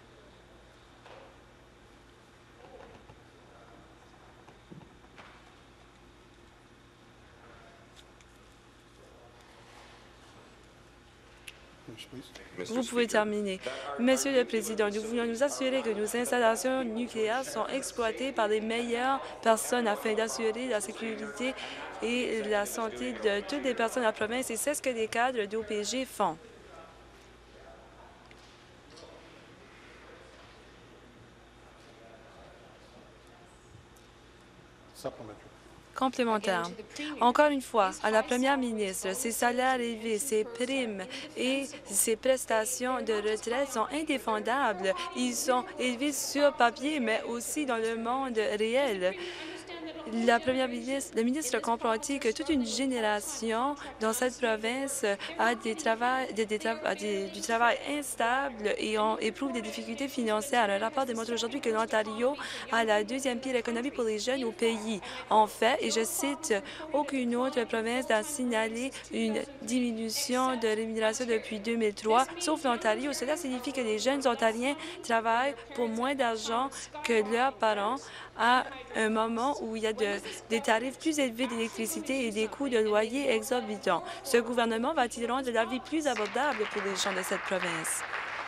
Vous pouvez terminer. Monsieur le Président, nous voulons nous assurer que nos installations nucléaires sont exploitées par les meilleures personnes afin d'assurer la sécurité et la santé de toutes les personnes de la province, et c'est ce que les cadres d'O P G font. Complémentaire. Encore une fois, à la Première ministre, ces salaires élevés, ces primes et ces prestations de retraite sont indéfendables. Ils sont élevés sur papier, mais aussi dans le monde réel. La première ministre, le ministre comprend-il que toute une génération dans cette province a, des travail, des, des, a des, du travail instable et on éprouve des difficultés financières. Un rapport démontre aujourd'hui que l'Ontario a la deuxième pire économie pour les jeunes au pays. En fait, et je cite, aucune autre province n'a signalé une diminution de rémunération depuis deux mille trois, sauf l'Ontario. Cela signifie que les jeunes Ontariens travaillent pour moins d'argent que leurs parents à un moment où il y a de, des tarifs plus élevés d'électricité et des coûts de loyer exorbitants. Ce gouvernement va-t-il rendre la vie plus abordable pour les gens de cette province?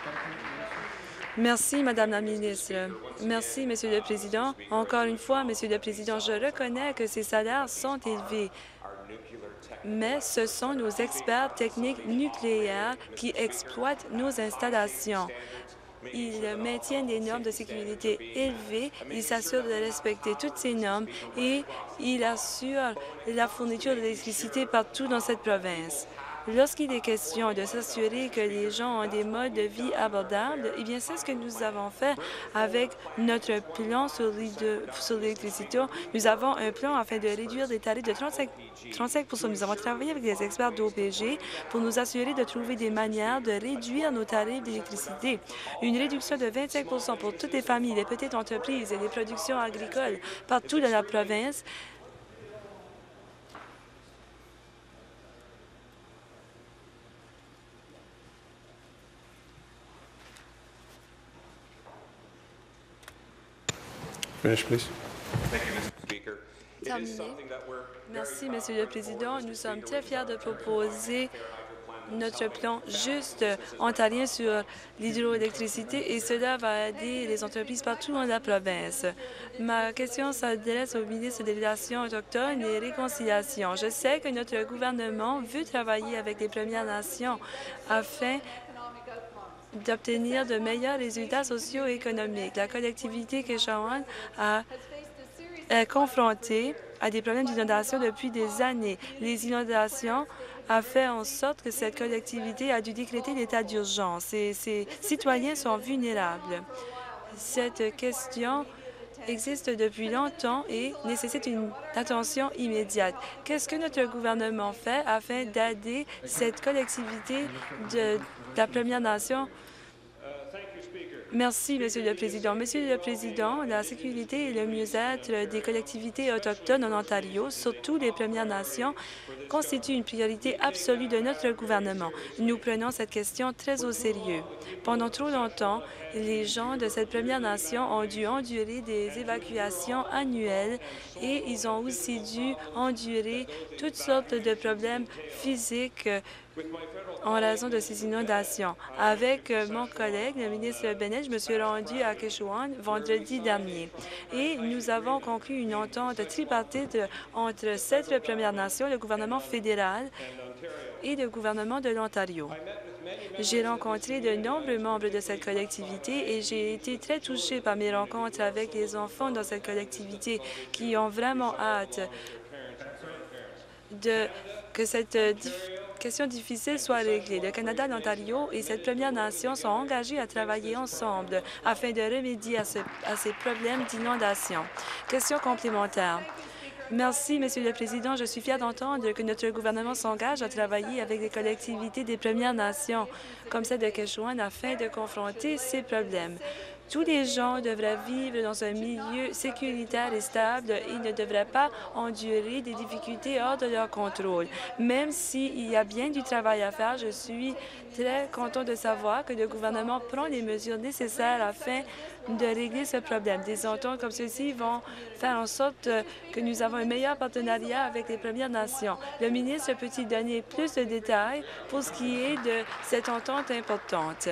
Merci, Madame la ministre. Merci, Monsieur le Président. Encore une fois, Monsieur le Président, je reconnais que ces salaires sont élevés, mais ce sont nos experts techniques nucléaires qui exploitent nos installations. Ils maintiennent des normes de sécurité élevées, ils s'assurent de respecter toutes ces normes et ils assurent la fourniture d'électricité partout dans cette province. Lorsqu'il est question de s'assurer que les gens ont des modes de vie abordables, eh bien, c'est ce que nous avons fait avec notre plan sur l'électricité. Nous avons un plan afin de réduire les tarifs de trente-cinq Nous avons travaillé avec des experts d'O P G pour nous assurer de trouver des manières de réduire nos tarifs d'électricité. Une réduction de vingt-cinq pour toutes les familles, les petites entreprises et les productions agricoles partout dans la province. Finish, please. Terminé. Merci, Monsieur le Président. Nous sommes très fiers de proposer notre plan juste ontarien sur l'hydroélectricité et cela va aider les entreprises partout dans la province. Ma question s'adresse au ministre des Relations autochtones et Réconciliation. Je sais que notre gouvernement veut travailler avec les Premières Nations afin d'obtenir de meilleurs résultats socio-économiques. La collectivité Quechua a est confrontée à des problèmes d'inondation depuis des années. Les inondations ont fait en sorte que cette collectivité a dû décréter l'état d'urgence et ses citoyens sont vulnérables. Cette question existe depuis longtemps et nécessite une attention immédiate. Qu'est-ce que notre gouvernement fait afin d'aider cette collectivité de la Première Nation? Merci, Monsieur le Président. Monsieur le Président, la sécurité et le mieux-être des collectivités autochtones en Ontario, surtout les Premières Nations, constituent une priorité absolue de notre gouvernement. Nous prenons cette question très au sérieux. Pendant trop longtemps, les gens de cette Première Nation ont dû endurer des évacuations annuelles et ils ont aussi dû endurer toutes sortes de problèmes physiques en raison de ces inondations. Avec mon collègue, le ministre Bennett, je me suis rendue à Quechua vendredi dernier et nous avons conclu une entente tripartite entre cette Première Nation, le gouvernement fédéral et le gouvernement de l'Ontario. J'ai rencontré de nombreux membres de cette collectivité et j'ai été très touchée par mes rencontres avec les enfants dans cette collectivité qui ont vraiment hâte de que cette question difficile soit réglée. Le Canada, l'Ontario et cette Première Nation sont engagés à travailler ensemble afin de remédier à, ce, à ces problèmes d'inondation. Question complémentaire. Merci, Monsieur le Président. Je suis fière d'entendre que notre gouvernement s'engage à travailler avec les collectivités des Premières Nations, comme celle de Quechua, afin de confronter ces problèmes. Tous les gens devraient vivre dans un milieu sécuritaire et stable et ne devraient pas endurer des difficultés hors de leur contrôle. Même s'il y a bien du travail à faire, je suis très content de savoir que le gouvernement prend les mesures nécessaires afin de régler ce problème. Des ententes comme ceci vont faire en sorte que nous avons un meilleur partenariat avec les Premières Nations. Le ministre peut-il donner plus de détails pour ce qui est de cette entente importante?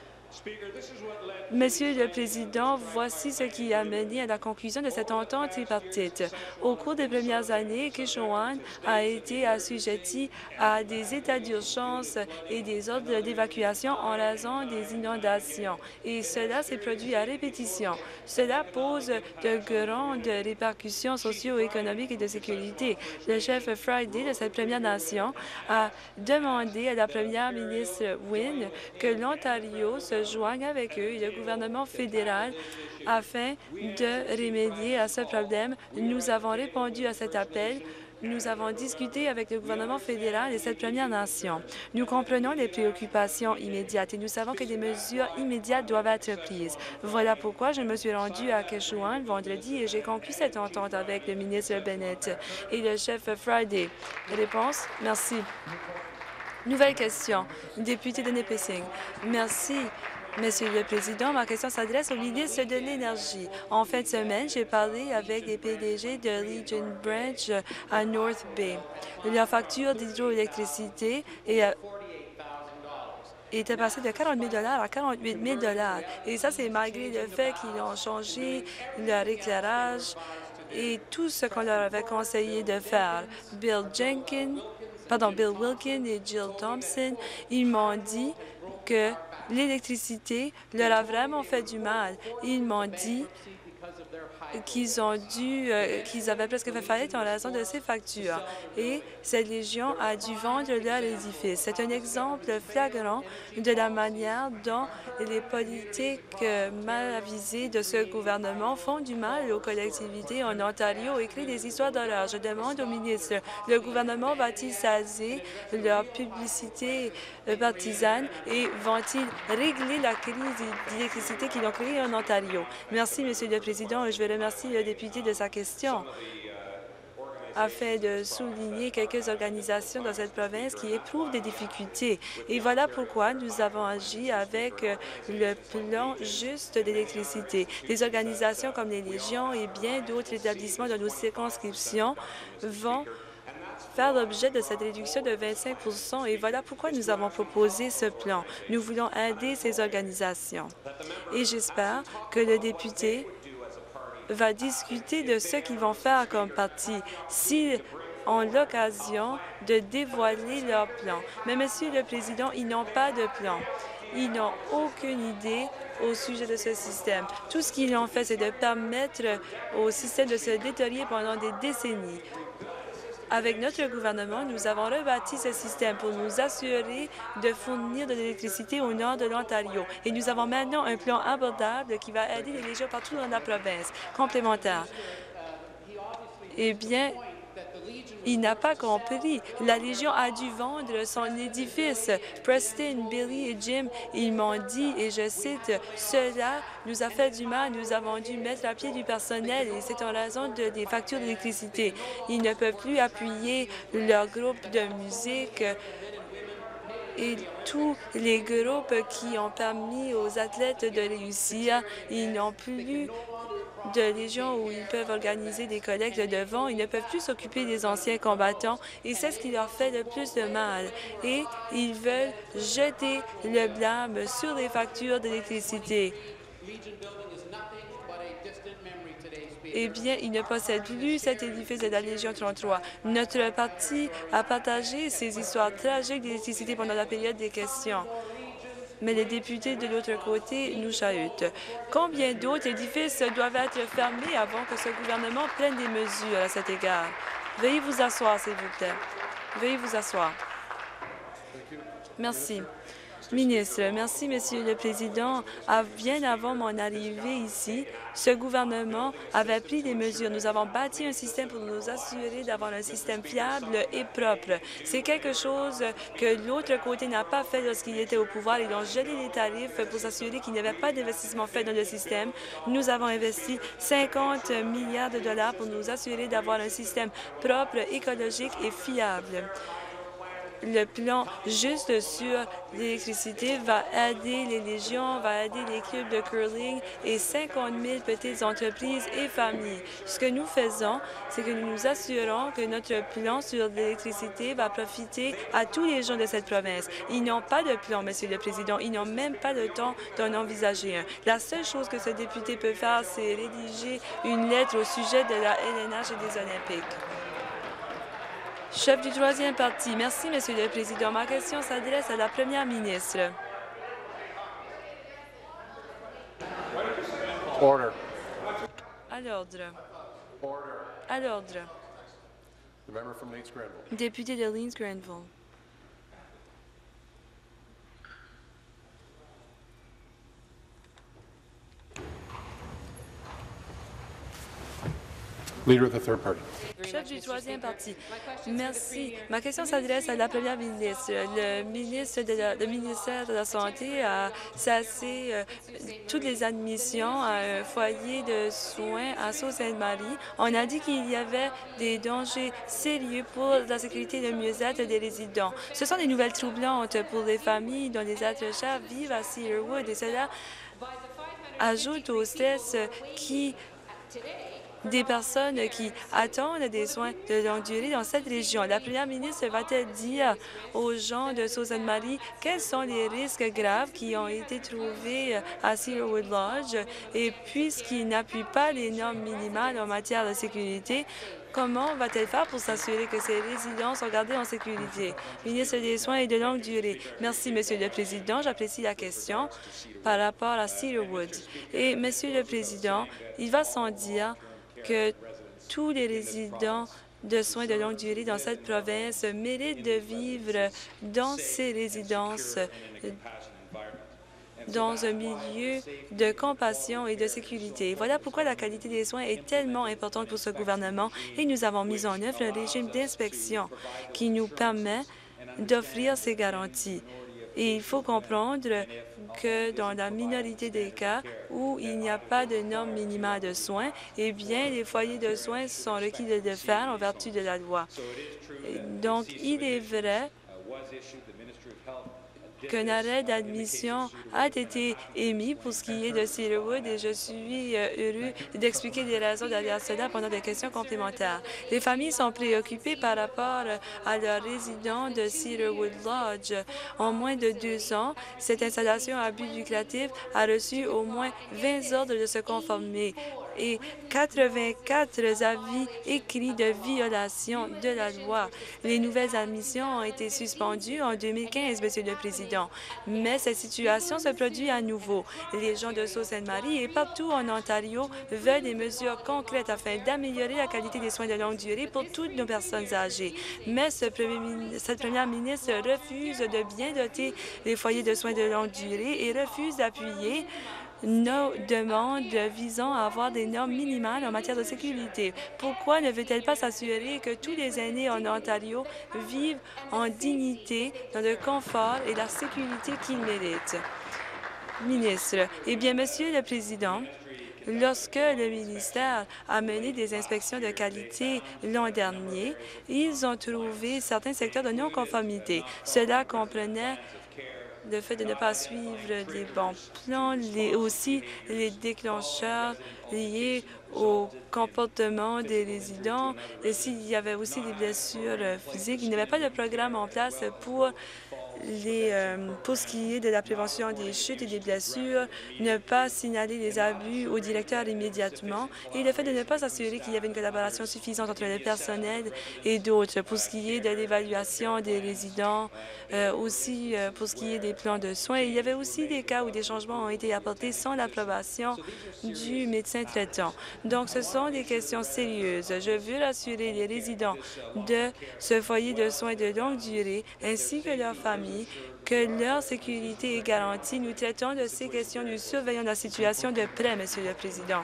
Monsieur le Président, voici ce qui a mené à la conclusion de cette entente tripartite. Au cours des premières années, Quechua a été assujetti à des états d'urgence et des ordres d'évacuation en raison des inondations. Et cela s'est produit à répétition. Cela pose de grandes répercussions socio-économiques et de sécurité. Le chef Friday de cette Première Nation a demandé à la première ministre Wynne que l'Ontario se joigne avec eux et le gouvernement fédéral afin de remédier à ce problème. Nous avons répondu à cet appel. Nous avons discuté avec le gouvernement fédéral et cette Première Nation. Nous comprenons les préoccupations immédiates et nous savons que des mesures immédiates doivent être prises. Voilà pourquoi je me suis rendue à Quechua vendredi et j'ai conclu cette entente avec le ministre Bennett et le chef Friday. Réponse? Merci. Nouvelle question. Député de Nipissing. Merci. Monsieur le Président, ma question s'adresse au ministre de l'Énergie. En fin de semaine, j'ai parlé avec les P D G de Legion Branch à North Bay. Leur facture d'hydroélectricité était passée de quarante mille dollars à quarante-huit mille dollars. Et ça, c'est malgré le fait qu'ils ont changé leur éclairage et tout ce qu'on leur avait conseillé de faire. Bill Jenkins, pardon, Bill Wilkin et Jill Thompson, ils m'ont dit que l'électricité leur a vraiment fait du mal. Ils m'ont dit qu'ils ont dû, euh, qu'ils avaient presque fait faillite en raison de ces factures. Et cette Légion a dû vendre leur édifice. C'est un exemple flagrant de la manière dont les politiques euh, mal avisées de ce gouvernement font du mal aux collectivités en Ontario et créent des histoires d'horreur. Je demande au ministre, le gouvernement va-t-il saisir leur publicité euh, partisane et vont-ils régler la crise d'électricité qu'ils ont créée en Ontario? Merci, Monsieur le Président, et je vais remercier le député de sa question afin de souligner quelques organisations dans cette province qui éprouvent des difficultés. Et voilà pourquoi nous avons agi avec le plan juste d'électricité. Des organisations comme les Légions et bien d'autres établissements de nos circonscriptions vont faire l'objet de cette réduction de vingt-cinq pour cent et voilà pourquoi nous avons proposé ce plan. Nous voulons aider ces organisations. Et j'espère que le député va discuter de ce qu'ils vont faire comme parti s'ils ont l'occasion de dévoiler leur plan. Mais, Monsieur le Président, ils n'ont pas de plan. Ils n'ont aucune idée au sujet de ce système. Tout ce qu'ils ont fait, c'est de permettre au système de se détériorer pendant des décennies. Avec notre gouvernement, nous avons rebâti ce système pour nous assurer de fournir de l'électricité au nord de l'Ontario. Et nous avons maintenant un plan abordable qui va aider les Légions partout dans la province. Complémentaire. Eh bien, il n'a pas compris. La Légion a dû vendre son édifice. Preston, Billy et Jim, ils m'ont dit, et je cite, « Cela nous a fait du mal. Nous avons dû mettre à pied du personnel et c'est en raison de, des factures d'électricité. Ils ne peuvent plus appuyer leur groupe de musique et tous les groupes qui ont permis aux athlètes de réussir. Ils n'ont plus de Légion où ils peuvent organiser des collectes de fonds. Ils ne peuvent plus s'occuper des anciens combattants et c'est ce qui leur fait le plus de mal. Et ils veulent jeter le blâme sur les factures d'électricité. Eh bien, ils ne possèdent plus cet édifice de la Légion trente-trois. Notre parti a partagé ces histoires tragiques d'électricité pendant la période des questions. Mais les députés de l'autre côté nous chahutent. Combien d'autres édifices doivent être fermés avant que ce gouvernement prenne des mesures à cet égard? Veuillez vous asseoir, s'il vous plaît. Veuillez vous asseoir. Merci. Ministre, merci, Monsieur le Président. Bien avant mon arrivée ici, ce gouvernement avait pris des mesures. Nous avons bâti un système pour nous assurer d'avoir un système fiable et propre. C'est quelque chose que l'autre côté n'a pas fait lorsqu'il était au pouvoir. Ils ont gelé les tarifs pour s'assurer qu'il n'y avait pas d'investissement fait dans le système. Nous avons investi cinquante milliards de dollars pour nous assurer d'avoir un système propre, écologique et fiable. Le plan juste sur l'électricité va aider les Légions, va aider les clubs de curling et cinquante mille petites entreprises et familles. Ce que nous faisons, c'est que nous nous assurons que notre plan sur l'électricité va profiter à tous les gens de cette province. Ils n'ont pas de plan, Monsieur le Président. Ils n'ont même pas le temps d'en envisager un. La seule chose que ce député peut faire, c'est rédiger une lettre au sujet de la L N H et des Olympiques. Chef du troisième parti. Merci, Monsieur le Président. Ma question s'adresse à la Première ministre. Order. À l'ordre. À l'ordre. Député de Leeds-Grenville. Leader of the third party. Chef du troisième parti. Merci. Ma question s'adresse à la Première ministre. Le ministre de la, le ministère de la Santé a cessé euh, toutes les admissions à un foyer de soins à Sault-Sainte-Marie. On a dit qu'il y avait des dangers sérieux pour la sécurité et le mieux-être des résidents. Ce sont des nouvelles troublantes pour les familles dont les êtres chers vivent à Cedarwood et cela ajoute au stress qui des personnes qui attendent des soins de longue durée dans cette région. La Première ministre va-t-elle dire aux gens de Sault-Sainte-Marie quels sont les risques graves qui ont été trouvés à Cedarwood Lodge et puisqu'ils n'appuient pas les normes minimales en matière de sécurité, comment va-t-elle faire pour s'assurer que ces résidents sont gardés en sécurité? Ministre des Soins et de longue durée. Merci, Monsieur le Président. J'apprécie la question par rapport à Cedarwood. Et, Monsieur le Président, il va sans dire que tous les résidents de soins de longue durée dans cette province méritent de vivre dans ces résidences dans un milieu de compassion et de sécurité. Voilà pourquoi la qualité des soins est tellement importante pour ce gouvernement et nous avons mis en œuvre un régime d'inspection qui nous permet d'offrir ces garanties. Et il faut comprendre que dans la minorité des cas où il n'y a pas de normes minimales de soins, eh bien, les foyers de soins sont requis de le faire en vertu de la loi. Donc, il est vrai qu'un arrêt d'admission a été émis pour ce qui est de Cedarwood et je suis euh, heureux d'expliquer les raisons derrière cela pendant des questions complémentaires. Les familles sont préoccupées par rapport à leurs résidents de Cedarwood Lodge. En moins de deux ans, cette installation à but lucratif a reçu au moins vingt ordres de se conformer et quatre-vingt-quatre avis écrits de violation de la loi. Les nouvelles admissions ont été suspendues en deux mille quinze, Monsieur le Président, mais cette situation se produit à nouveau. Les gens de Sault-Sainte-Marie et partout en Ontario veulent des mesures concrètes afin d'améliorer la qualité des soins de longue durée pour toutes nos personnes âgées. Mais ce premier, cette première ministre refuse de bien doter les foyers de soins de longue durée et refuse d'appuyer nos demandes visant à avoir des normes minimales en matière de sécurité. Pourquoi ne veut-elle pas s'assurer que tous les aînés en Ontario vivent en dignité, dans le confort et la sécurité qu'ils méritent? Ministre, eh bien, Monsieur le Président, lorsque le ministère a mené des inspections de qualité l'an dernier, ils ont trouvé certains secteurs de non-conformité. Cela comprenait le fait de ne pas suivre les bons plans, les, aussi les déclencheurs liés au comportement des résidents. Et s'il y avait aussi des blessures physiques, il n'y avait pas de programme en place pour Les, euh, pour ce qui est de la prévention des chutes et des blessures, ne pas signaler les abus au directeur immédiatement et le fait de ne pas s'assurer qu'il y avait une collaboration suffisante entre le personnel et d'autres pour ce qui est de l'évaluation des résidents, euh, aussi euh, pour ce qui est des plans de soins. Il y avait aussi des cas où des changements ont été apportés sans l'approbation du médecin traitant. Donc, ce sont des questions sérieuses. Je veux rassurer les résidents de ce foyer de soins de longue durée ainsi que leurs familles que leur sécurité est garantie. Nous traitons de ces questions, nous surveillons la situation de près, Monsieur le Président.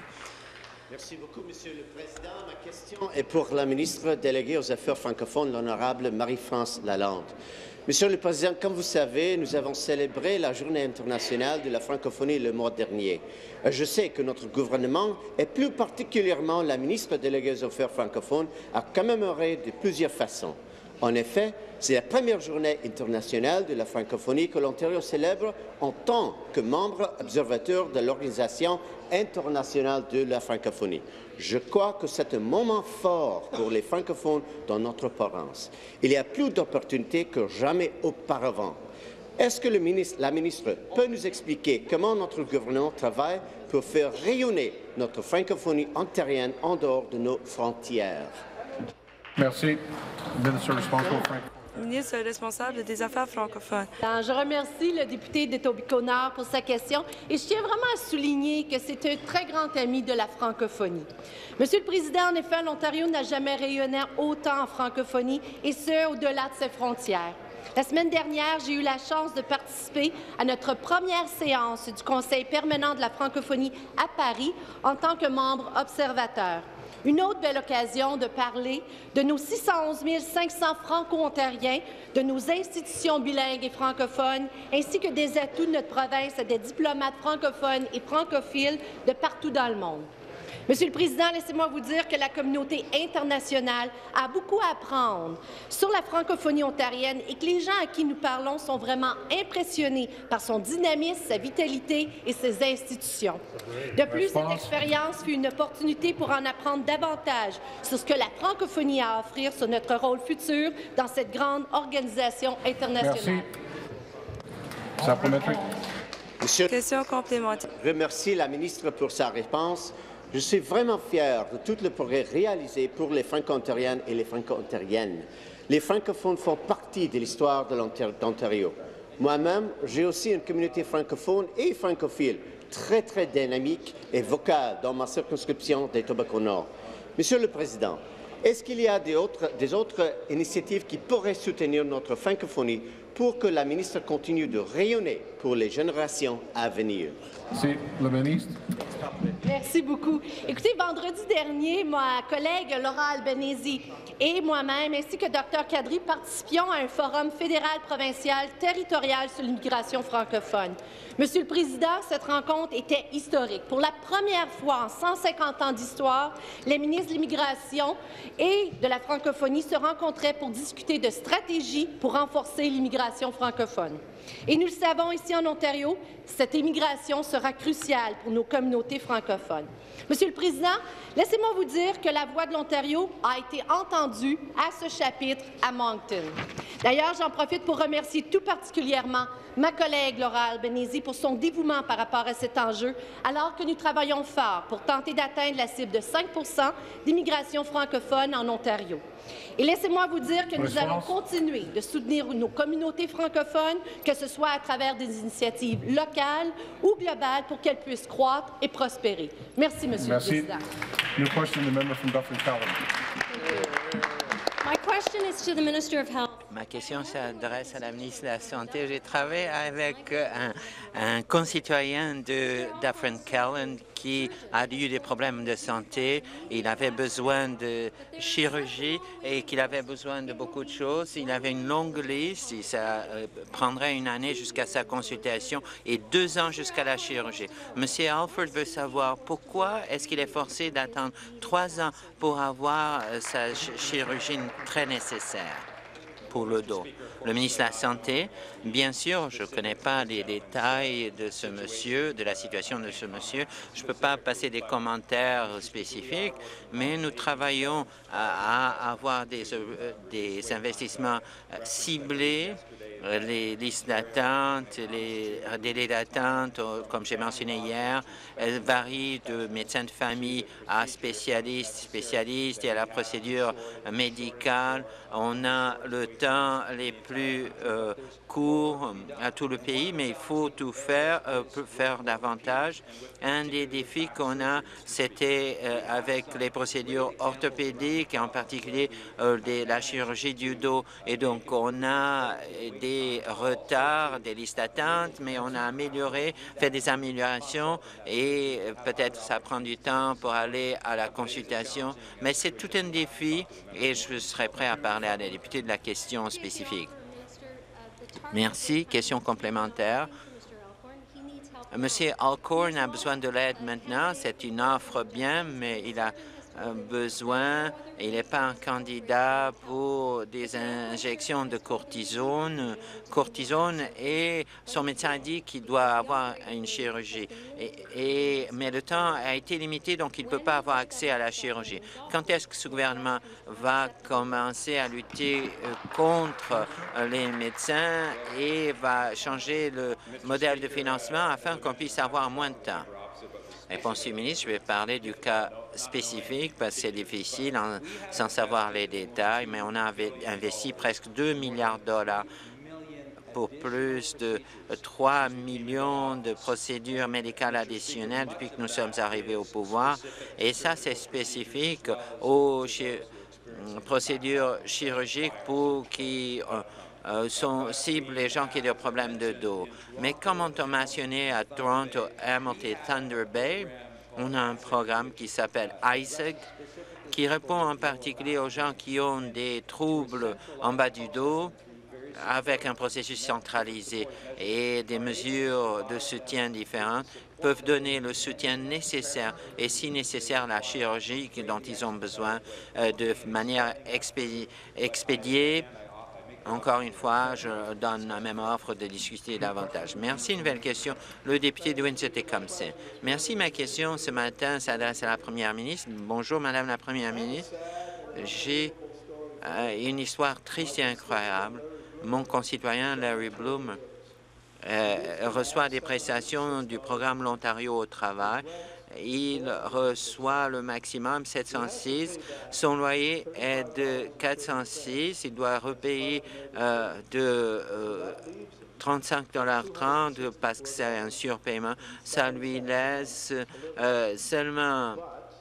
Merci beaucoup, Monsieur le Président. Ma question est pour la ministre déléguée aux Affaires francophones, l'honorable Marie-France Lalande. Monsieur le Président, comme vous savez, nous avons célébré la Journée internationale de la francophonie le mois dernier. Je sais que notre gouvernement, et plus particulièrement la ministre déléguée aux Affaires francophones, a commémoré de plusieurs façons. En effet, c'est la première journée internationale de la francophonie que l'Ontario célèbre en tant que membre observateur de l'Organisation internationale de la francophonie. Je crois que c'est un moment fort pour les francophones dans notre province. Il y a plus d'opportunités que jamais auparavant. Est-ce que le ministre, la ministre peut nous expliquer comment notre gouvernement travaille pour faire rayonner notre francophonie ontarienne en dehors de nos frontières? Merci. Ministre responsable des Affaires francophones. Je remercie le député d'Etobicoke-Nord pour sa question et je tiens vraiment à souligner que c'est un très grand ami de la francophonie. Monsieur le Président, en effet, l'Ontario n'a jamais rayonné autant en francophonie et ce, au-delà de ses frontières. La semaine dernière, j'ai eu la chance de participer à notre première séance du Conseil permanent de la francophonie à Paris en tant que membre observateur. Une autre belle occasion de parler de nos six cent onze mille cinq cents franco-ontariens, de nos institutions bilingues et francophones, ainsi que des atouts de notre province à des diplomates francophones et francophiles de partout dans le monde. Monsieur le Président, laissez-moi vous dire que la communauté internationale a beaucoup à apprendre sur la francophonie ontarienne et que les gens à qui nous parlons sont vraiment impressionnés par son dynamisme, sa vitalité et ses institutions. De plus, cette expérience fut une opportunité pour en apprendre davantage sur ce que la francophonie a à offrir sur notre rôle futur dans cette grande organisation internationale. Merci. Monsieur, question complémentaire. je remercie la ministre pour sa réponse. Je suis vraiment fier de tout le progrès réalisé pour les Franco-ontariennes et les Franco-ontariennes. Les francophones font partie de l'histoire de l'Ontario. Moi-même, j'ai aussi une communauté francophone et francophile très, très dynamique et vocale dans ma circonscription des Etobicoke-Nord. Monsieur le Président, est-ce qu'il y a des autres, des autres initiatives qui pourraient soutenir notre francophonie pour que la ministre continue de rayonner pour les générations à venir? Merci, le ministre. Merci beaucoup. Écoutez, vendredi dernier, ma collègue Laura Albanese et moi-même, ainsi que Dr Kadri, participions à un forum fédéral, provincial, territorial sur l'immigration francophone. Monsieur le Président, cette rencontre était historique. Pour la première fois en cent cinquante ans d'histoire, les ministres de l'immigration et de la francophonie se rencontraient pour discuter de stratégies pour renforcer l'immigration francophone. Et nous le savons ici en Ontario, cette immigration sera cruciale pour nos communautés francophones. Monsieur le Président, laissez-moi vous dire que la voix de l'Ontario a été entendue à ce chapitre à Moncton. D'ailleurs, j'en profite pour remercier tout particulièrement ma collègue Laura Albanese pour son dévouement par rapport à cet enjeu, alors que nous travaillons fort pour tenter d'atteindre la cible de cinq pour cent d'immigration francophone en Ontario. Et laissez-moi vous dire que nous allons continuer de soutenir nos communautés francophones, que ce soit à travers des initiatives locales ou globales, pour qu'elles puissent croître et prospérer. Merci, Monsieur Merci. le Président. New question, the member from Dufferin-Caledon. My question is to the Minister of Health. Ma question s'adresse à la ministre de la Santé. J'ai travaillé avec un, un concitoyen de Dufferin-Caledon qui a eu des problèmes de santé. Il avait besoin de chirurgie et qu'il avait besoin de beaucoup de choses. Il avait une longue liste. Et ça euh, prendrait une année jusqu'à sa consultation et deux ans jusqu'à la chirurgie. Monsieur Alford veut savoir pourquoi est-ce qu'il est forcé d'attendre trois ans pour avoir euh, sa ch chirurgie très nécessaire pour le dos. Le ministre de la Santé, bien sûr, je ne connais pas les détails de ce monsieur, de la situation de ce monsieur. Je ne peux pas passer des commentaires spécifiques, mais nous travaillons à, à avoir des, euh, des investissements ciblés. Les listes d'attente, les délais d'attente, comme j'ai mentionné hier, elles varient de médecins de famille à spécialistes, spécialistes et à la procédure médicale. On a le temps les plus euh, courts à tout le pays, mais il faut tout faire, euh, pour faire davantage. Un des défis qu'on a, c'était euh, avec les procédures orthopédiques, et en particulier euh, des, la chirurgie du dos. Et donc, on a des Des retards, des listes d'attente, mais on a amélioré, fait des améliorations et peut-être ça prend du temps pour aller à la consultation. Mais c'est tout un défi et je serai prêt à parler à la députée de la question spécifique. Merci. Question complémentaire. Monsieur Alcorn a besoin de l'aide maintenant. C'est une offre bien, mais il a besoin, il n'est pas un candidat pour des injections de cortisone, cortisone et son médecin a dit qu'il doit avoir une chirurgie. Et, et, mais le temps a été limité, donc il ne peut pas avoir accès à la chirurgie. Quand est-ce que ce gouvernement va commencer à lutter contre les médecins et va changer le modèle de financement afin qu'on puisse avoir moins de temps? Réponse du ministre, je vais parler du cas spécifique parce que c'est difficile en, sans savoir les détails, mais on a investi presque deux milliards de dollars pour plus de trois millions de procédures médicales additionnelles depuis que nous sommes arrivés au pouvoir. Et ça, c'est spécifique aux chi procédures chirurgiques pour qui euh, Euh, sont cibles les gens qui ont des problèmes de dos. Mais comme on a mentionné à Toronto, Hamilton et Thunder Bay, on a un programme qui s'appelle I S E G, qui répond en particulier aux gens qui ont des troubles en bas du dos, avec un processus centralisé et des mesures de soutien différentes peuvent donner le soutien nécessaire et, si nécessaire, la chirurgie dont ils ont besoin euh, de manière expédi expédiée. Encore une fois, je donne la même offre de discuter davantage. Merci. Nouvelle question. Le député de Windsor-Tecumseh. Merci. Ma question ce matin s'adresse à la première ministre. Bonjour, Madame la première ministre. J'ai euh, une histoire triste et incroyable. Mon concitoyen Larry Bloom euh, reçoit des prestations du programme L'Ontario au travail il reçoit le maximum, sept cent six. Son loyer est de quatre cent six. Il doit repayer euh, de euh, trente-cinq dollars trente parce que c'est un surpaiement. Ça lui laisse euh, seulement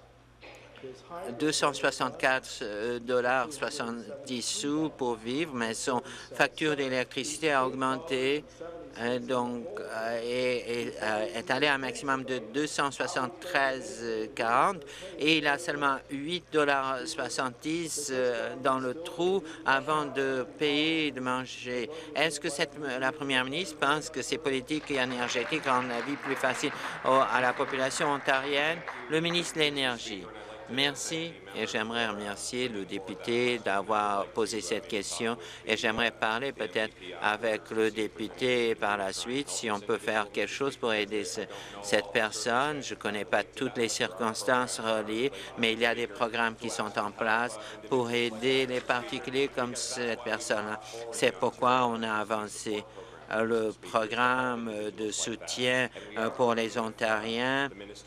deux cent soixante-quatre dollars soixante-dix sous pour vivre, mais son facture d'électricité a augmenté. Euh, donc, euh, et, et, euh, est allé à un maximum de deux cent soixante-treize quarante et il a seulement huit dollars soixante-dix euh, dans le trou avant de payer et de manger. Est-ce que cette, la première ministre pense que ces politiques énergétiques rendent la vie plus facile au, à la population ontarienne? Le ministre de l'Énergie. Merci et j'aimerais remercier le député d'avoir posé cette question et j'aimerais parler peut-être avec le député par la suite si on peut faire quelque chose pour aider ce, cette personne. Je ne connais pas toutes les circonstances reliées, mais il y a des programmes qui sont en place pour aider les particuliers comme cette personne-là. C'est pourquoi on a avancé le programme de soutien pour les Ontariens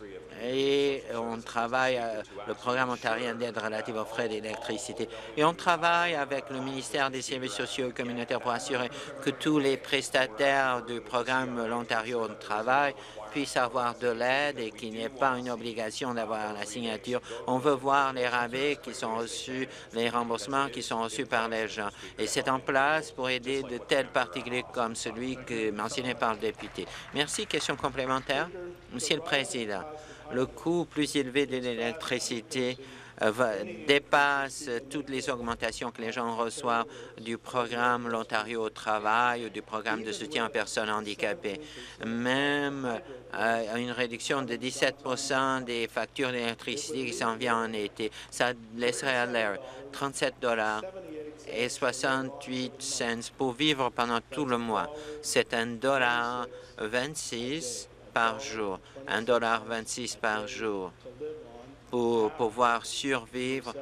et on travaille, le programme ontarien d'aide relative aux frais d'électricité. Et on travaille avec le ministère des Services sociaux et communautaires pour assurer que tous les prestataires du programme l'Ontario Travail puissent avoir de l'aide et qu'il n'y ait pas une obligation d'avoir la signature. On veut voir les rabais qui sont reçus, les remboursements qui sont reçus par les gens. Et c'est en place pour aider de tels particuliers comme celui que mentionné par le député. Merci. Question complémentaire. Monsieur le Président, le coût plus élevé de l'électricité euh, dépasse toutes les augmentations que les gens reçoivent du programme l'Ontario au travail ou du programme de soutien aux personnes handicapées. Même euh, une réduction de dix-sept pour cent des factures d'électricité qui s'en vient en été, ça laisserait à l'air trente-sept dollars et soixante-huit cents pour vivre pendant tout le mois. C'est un dollar vingt-six par jour, un dollar vingt-six par jour pour pouvoir survivre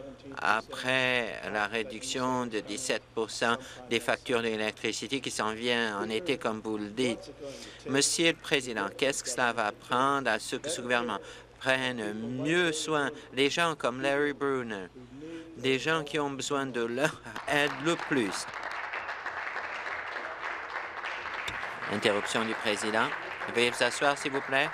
après la réduction de dix-sept pour cent des factures d'électricité qui s'en vient en été, comme vous le dites. Monsieur le Président, qu'est-ce que cela va prendre à ce que ce gouvernement prenne mieux soin des gens comme Larry Brunner, des gens qui ont besoin de leur aide le plus? Interruption du Président. Veuillez vous asseoir, s'il vous plaît.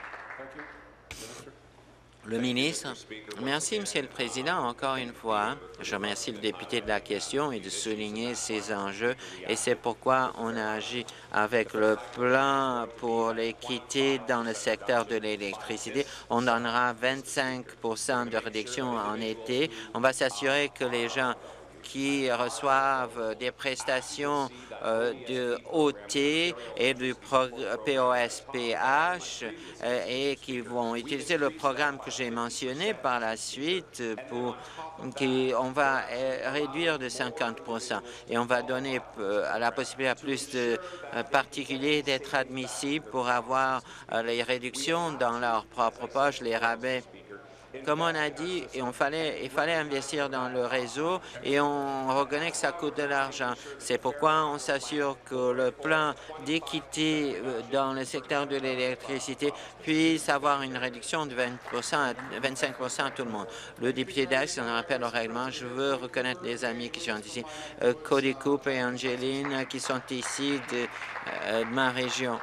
Le ministre. Merci, Monsieur le Président. Encore une fois, je remercie le député de la question et de souligner ces enjeux. Et c'est pourquoi on a agi avec le plan pour l'équité dans le secteur de l'électricité. On donnera vingt-cinq pour cent de réduction en été. On va s'assurer que les gens qui reçoivent des prestations euh, de O T et du P O S P H euh, et qui vont utiliser le programme que j'ai mentionné par la suite pour qui on va euh, réduire de cinquante pour cent et on va donner euh, la possibilité à plus de euh, particuliers d'être admissibles pour avoir euh, les réductions dans leur propre poche, les rabais. Comme on a dit, et on fallait, il fallait investir dans le réseau et on reconnaît que ça coûte de l'argent. C'est pourquoi on s'assure que le plan d'équité dans le secteur de l'électricité puisse avoir une réduction de vingt pour cent, vingt-cinq pour cent à tout le monde. Le député d'Aix, on rappelle au règlement, je veux reconnaître les amis qui sont ici, euh, Cody Cooper et Angeline, qui sont ici de, euh, de ma région.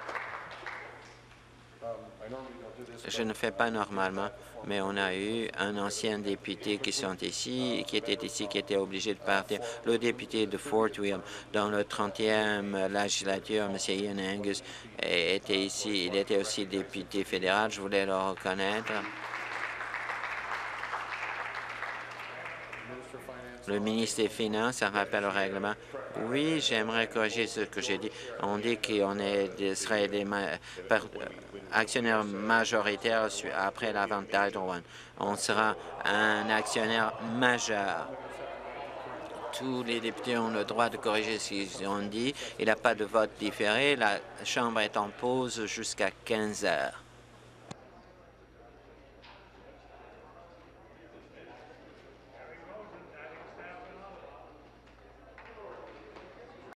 Je ne fais pas normalement, mais on a eu un ancien député qui sont ici, qui était ici, qui était obligé de partir. Le député de Fort William, dans le trentième législature, M. Ian Angus, était ici. Il était aussi député fédéral. Je voulais le reconnaître. Le ministre des Finances, un rappel au règlement. Oui, j'aimerais corriger ce que j'ai dit. On dit qu'on serait des ma par actionnaires majoritaires après la vente d'Hydro One. On sera un actionnaire majeur. Tous les députés ont le droit de corriger ce qu'ils ont dit. Il n'y a pas de vote différé. La Chambre est en pause jusqu'à quinze heures.